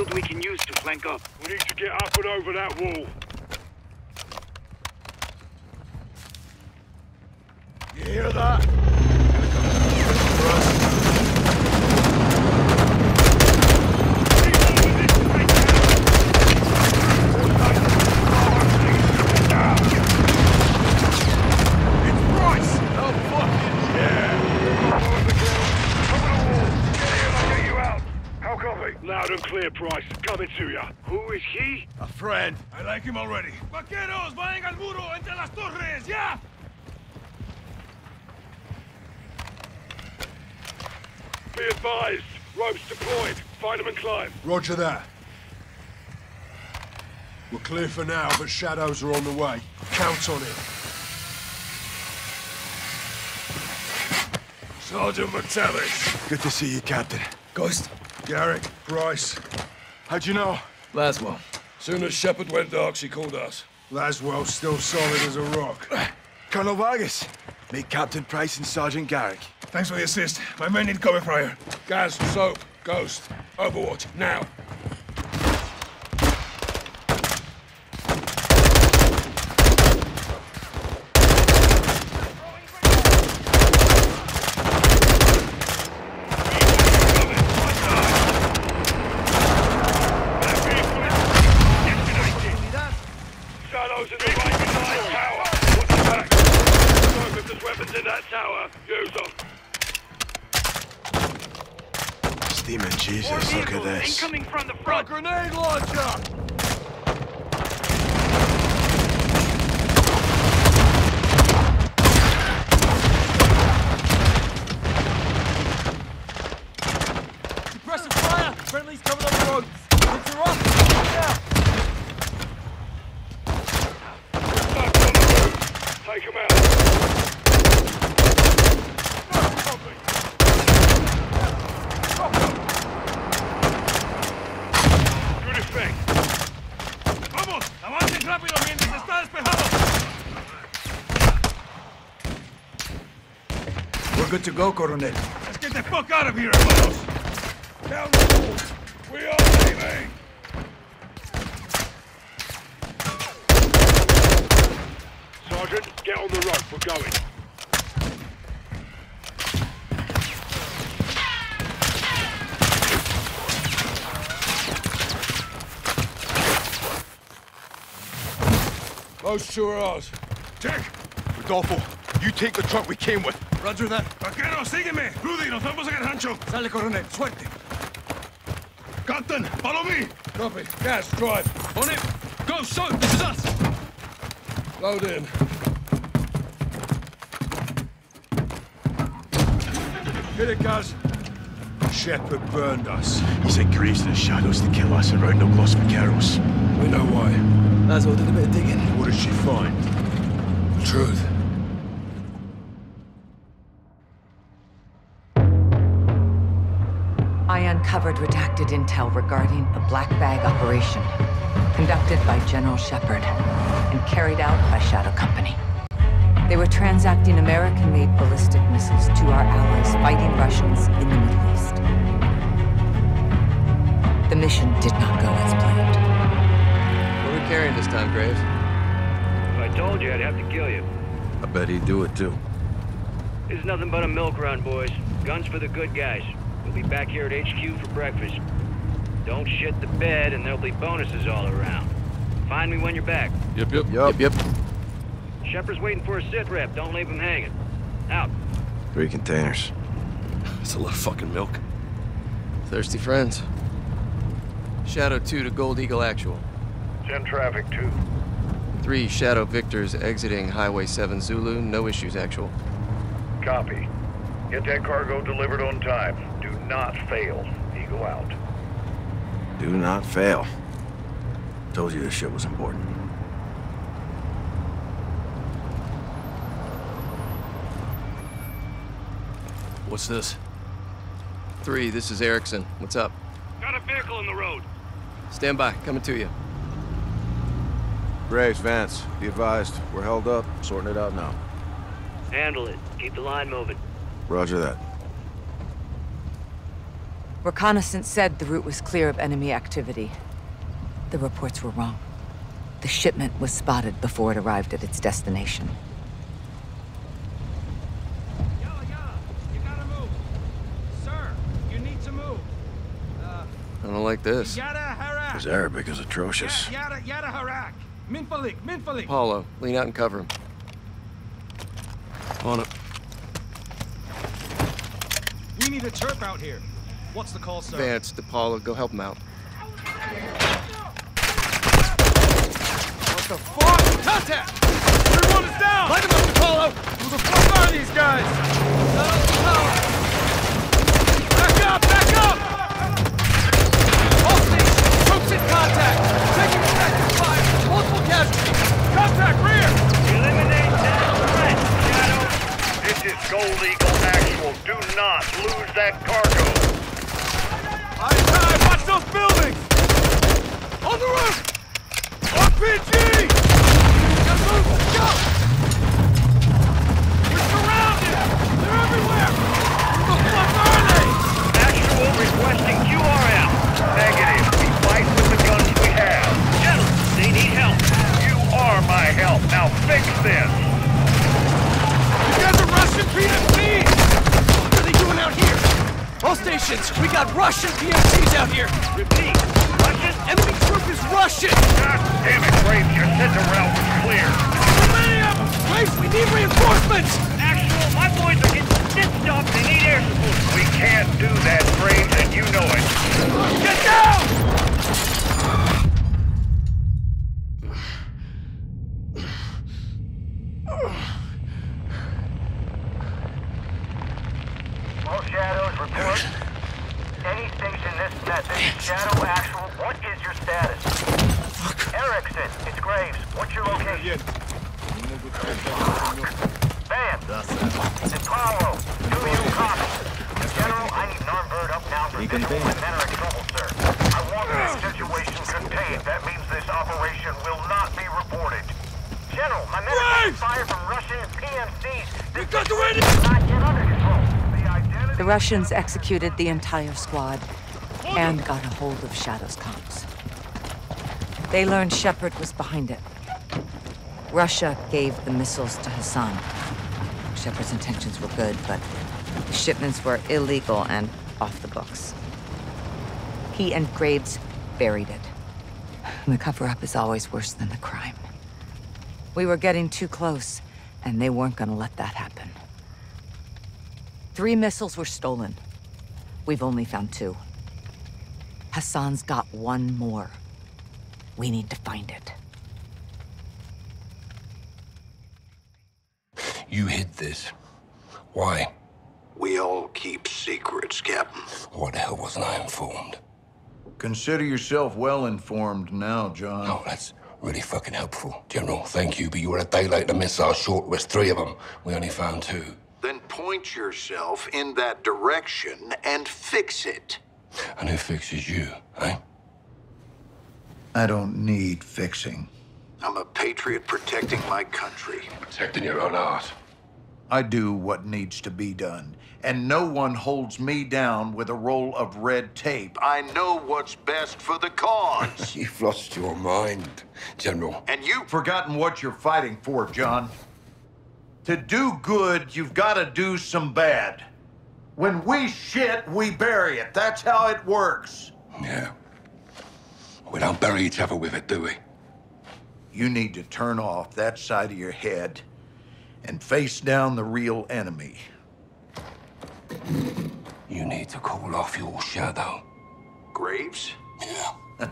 S13: field we can use to flank up.
S6: We need to get up and over that wall.
S2: You hear that?
S6: Loud and clear, Price. Coming to ya. Who is he?
S2: A friend. I like him already.
S7: Vaqueros, vayan al muro entre las torres, ya!
S6: Be advised. Ropes deployed. Find them and climb.
S2: Roger that. We're clear for now, but shadows are on the way. Count on it.
S6: Sergeant McTavish.
S10: Good to see you, Captain.
S2: Ghost. Garrick, Price.
S10: How'd you know?
S2: Laswell.
S6: Soon as Shepard went dark, she called us.
S2: Laswell still solid as a rock.
S10: Colonel Vargas. Meet Captain Price and Sergeant Garrick.
S2: Thanks for the assist. My men need cover fire.
S6: Gaz, Soap, Ghost. Overwatch, now.
S10: Steaming Jesus, look at this.
S13: Incoming from the front.
S2: Grenade launcher!
S7: Suppressive fire! Friendly's coming on the road! Interrupt! Yeah!
S6: Take him out. Good effect.
S7: ¡Vamos! ¡Avancen rápido mientras está despejado!
S10: We're good to go, Coronel.
S7: Let's get the fuck out of here, hermanos!
S6: Down the walls. We are leaving. Sergeant, get on the rope. We're going. Those two are ours.
S2: Check!
S10: Rodolfo, you take the truck we came with.
S2: Roger that. Vaquero, sígueme! Rudy, nos vamos en el rancho.
S7: Sale, coronel. Suerte.
S2: Captain, follow me!
S6: Copy. Gas, drive.
S7: On it. Go, Soap. This is us.
S6: Load in.
S2: Hit it, Gaz. Shepard burned us.
S10: He sent Graves to the shadows to kill us and round up Los Vaqueros.
S2: We know why.
S7: Laswell did a bit of digging.
S2: What did she find? The truth.
S15: I uncovered redacted intel regarding a black bag operation conducted by General Shepard and carried out by Shadow Company. They were transacting American-made ballistic missiles to our allies fighting Russians in the Middle East. The mission did not go as planned.
S16: What are we carrying this time, Graves?
S4: If I told you, I'd have to kill you.
S16: I bet he'd do it, too.
S4: This is nothing but a milk run, boys. Guns for the good guys. We'll be back here at HQ for breakfast. Don't shit the bed, and there'll be bonuses all around. Find me when you're back.
S16: Yep.
S4: Shepard's waiting for a sit rep. Don't leave him hanging. Out.
S16: 3 containers. That's a lot of fucking milk. Thirsty friends. Shadow 2 to Gold Eagle Actual.
S11: 10 traffic 2.
S16: 3 Shadow Victors exiting Highway 7 Zulu. No issues, Actual.
S11: Copy. Get that cargo delivered on time. Do not fail. Eagle out.
S16: Do not fail. Told you this shit was important.
S7: What's this?
S16: 3, this is Erickson. What's up?
S13: Got a vehicle in the road.
S16: Stand by. Coming to you.
S12: Graves, Vance, be advised. We're held up. Sorting it out now.
S4: Handle it. Keep the line moving.
S12: Roger that.
S15: Reconnaissance said the route was clear of enemy activity. The reports were wrong. The shipment was spotted before it arrived at its destination.
S7: You gotta move. Sir, you need to move.
S16: I don't like this.
S7: Yada harak.
S3: His Arabic is atrocious.
S7: Yada harak. Minfalik.
S16: Apollo, lean out and cover him. On it.
S7: We need a chirp out here. What's the call, sir?
S16: Vance, Apollo, go help him out.
S7: What the fuck? Contact! Everyone is down! Light them up, Apollo! Who the fuck are these guys? Back up! All stations, troops in contact! Taking effective fire! Multiple casualties! Contact rear!
S11: Eliminate that threat, Shadow! This is Gold Eagle Actual. Do not lose that cargo.
S7: Aye, watch those buildings! On the roof! RPG! Gotta move! Go! We're surrounded! They're everywhere! Who the fuck are they?
S11: Actual requesting QRM. Negative. We fight with the guns we have.
S4: Gentlemen, they need help.
S11: You are my help. Now fix this.
S7: You guys are Russian PMCs!
S16: What are they doing out here? All stations, we got Russian PMCs out here!
S11: Repeat. Russian?
S16: Enemy troop is Russian!
S11: God damn it, Graves. You said the route was clear.
S7: Too many of them!
S16: Graves, we need reinforcements!
S4: Actual, my boys are getting stitched up. They need air support.
S11: We can't do that, Graves, and you know it.
S7: Get down!
S11: All Shadows, report. Any station this message. Shadow Actual, what is your status? Erickson, it's Graves. What's your location? Van, it's Paulo. Do you copy? General, I need an armed bird up now for visual. My men are in trouble, sir. I want this situation contained. That means this operation will not be reported. General, my men are getting fire from Russian PMCs. This situation is not yet under control.
S15: The Russians executed the entire squad and got a hold of Shadow's comms. They learned Shepard was behind it. Russia gave the missiles to Hassan. Shepard's intentions were good, but the shipments were illegal and off the books. He and Graves buried it. The cover-up is always worse than the crime. We were getting too close, and they weren't gonna let that happen. 3 missiles were stolen. We've only found 2. Hassan's got 1 more. We need to find it.
S3: You hid this. Why?
S17: We all keep secrets, Captain.
S3: Why the hell wasn't I informed?
S10: Consider yourself well-informed now, John.
S3: Oh, that's really fucking helpful. General, thank you, but you were a day late. The missiles short was 3 of them. We only found 2.
S17: Then point yourself in that direction and fix it.
S3: And who fixes you, eh?
S10: I don't need fixing.
S17: I'm a patriot protecting my country.
S3: Protecting your own art.
S10: I do what needs to be done, and no one holds me down with a roll of red tape.
S17: I know what's best for the cause.
S3: You've lost your mind, General.
S17: And you've
S10: forgotten what you're fighting for, John. To do good, you've got to do some bad. When we shit, we bury it. That's how it works.
S3: Yeah. We don't bury each other with it, do we?
S10: You need to turn off that side of your head and face down the real enemy.
S3: You need to call off your shadow.
S17: Graves?
S3: Yeah.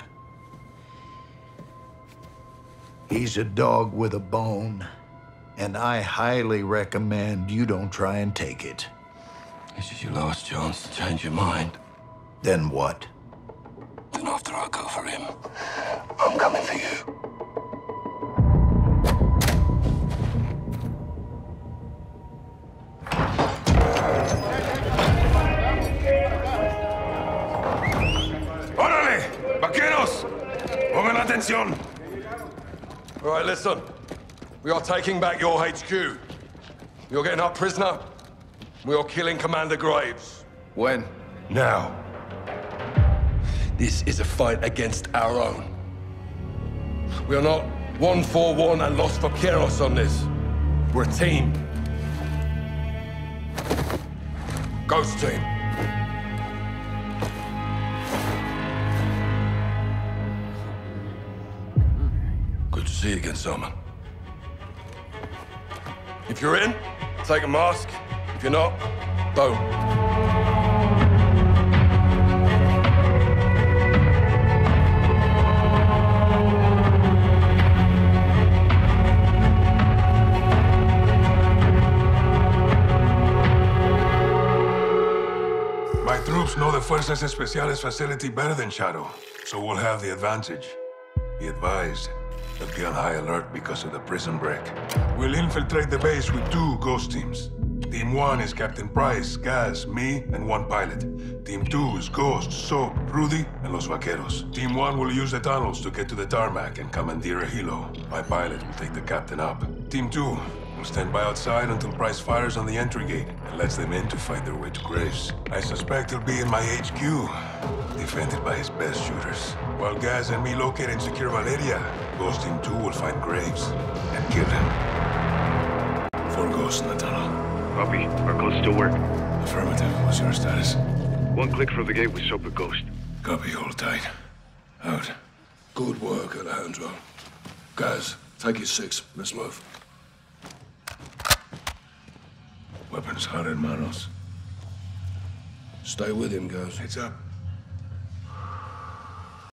S10: He's a dog with a bone, and I highly recommend you don't try and take it.
S3: This is your last chance to change your mind.
S10: Then what?
S3: Then after I go for him, I'm coming for you.
S2: ¡Órale! ¡Vaqueros! ¡Pongan atención!
S18: All right, listen. We are taking back your HQ. You're getting up prisoner. We are killing Commander Graves.
S12: When?
S2: Now.
S18: This is a fight against our own. We are not 1-4-1 and Los Vaqueros on this. We're a team. Ghost team. Good to see you again, Salman. If you're in, take a mask. If you're not, don't.
S2: My troops know the Fuerzas Especiales facility better than Shadow, so we'll have the advantage. Be advised, they'll be on high alert because of the prison break. We'll infiltrate the base with 2 ghost teams. Team 1 is Captain Price, Gaz, me, and 1 pilot. Team 2 is Ghost, Soap, Rudy, and Los Vaqueros. Team 1 will use the tunnels to get to the tarmac and commandeer a helo. My pilot will take the captain up. Team 2 will stand by outside until Price fires on the entry gate and lets them in to find their way to Graves. I suspect he'll be in my HQ, defended by his best shooters. While Gaz and me locate and secure Valeria, Ghost Team 2 will find Graves and kill him. 4 ghosts in the tunnel.
S6: Copy. Our codes still work.
S2: Affirmative. What's your status?
S6: 1 click from the gate with Soap and Ghost.
S2: Copy. Hold tight. Out.
S18: Good work, Alejandro. Guys, take your 6. Let's move.
S2: Weapons hot, hermanos.
S18: Stay with him, guys.
S2: Heads up.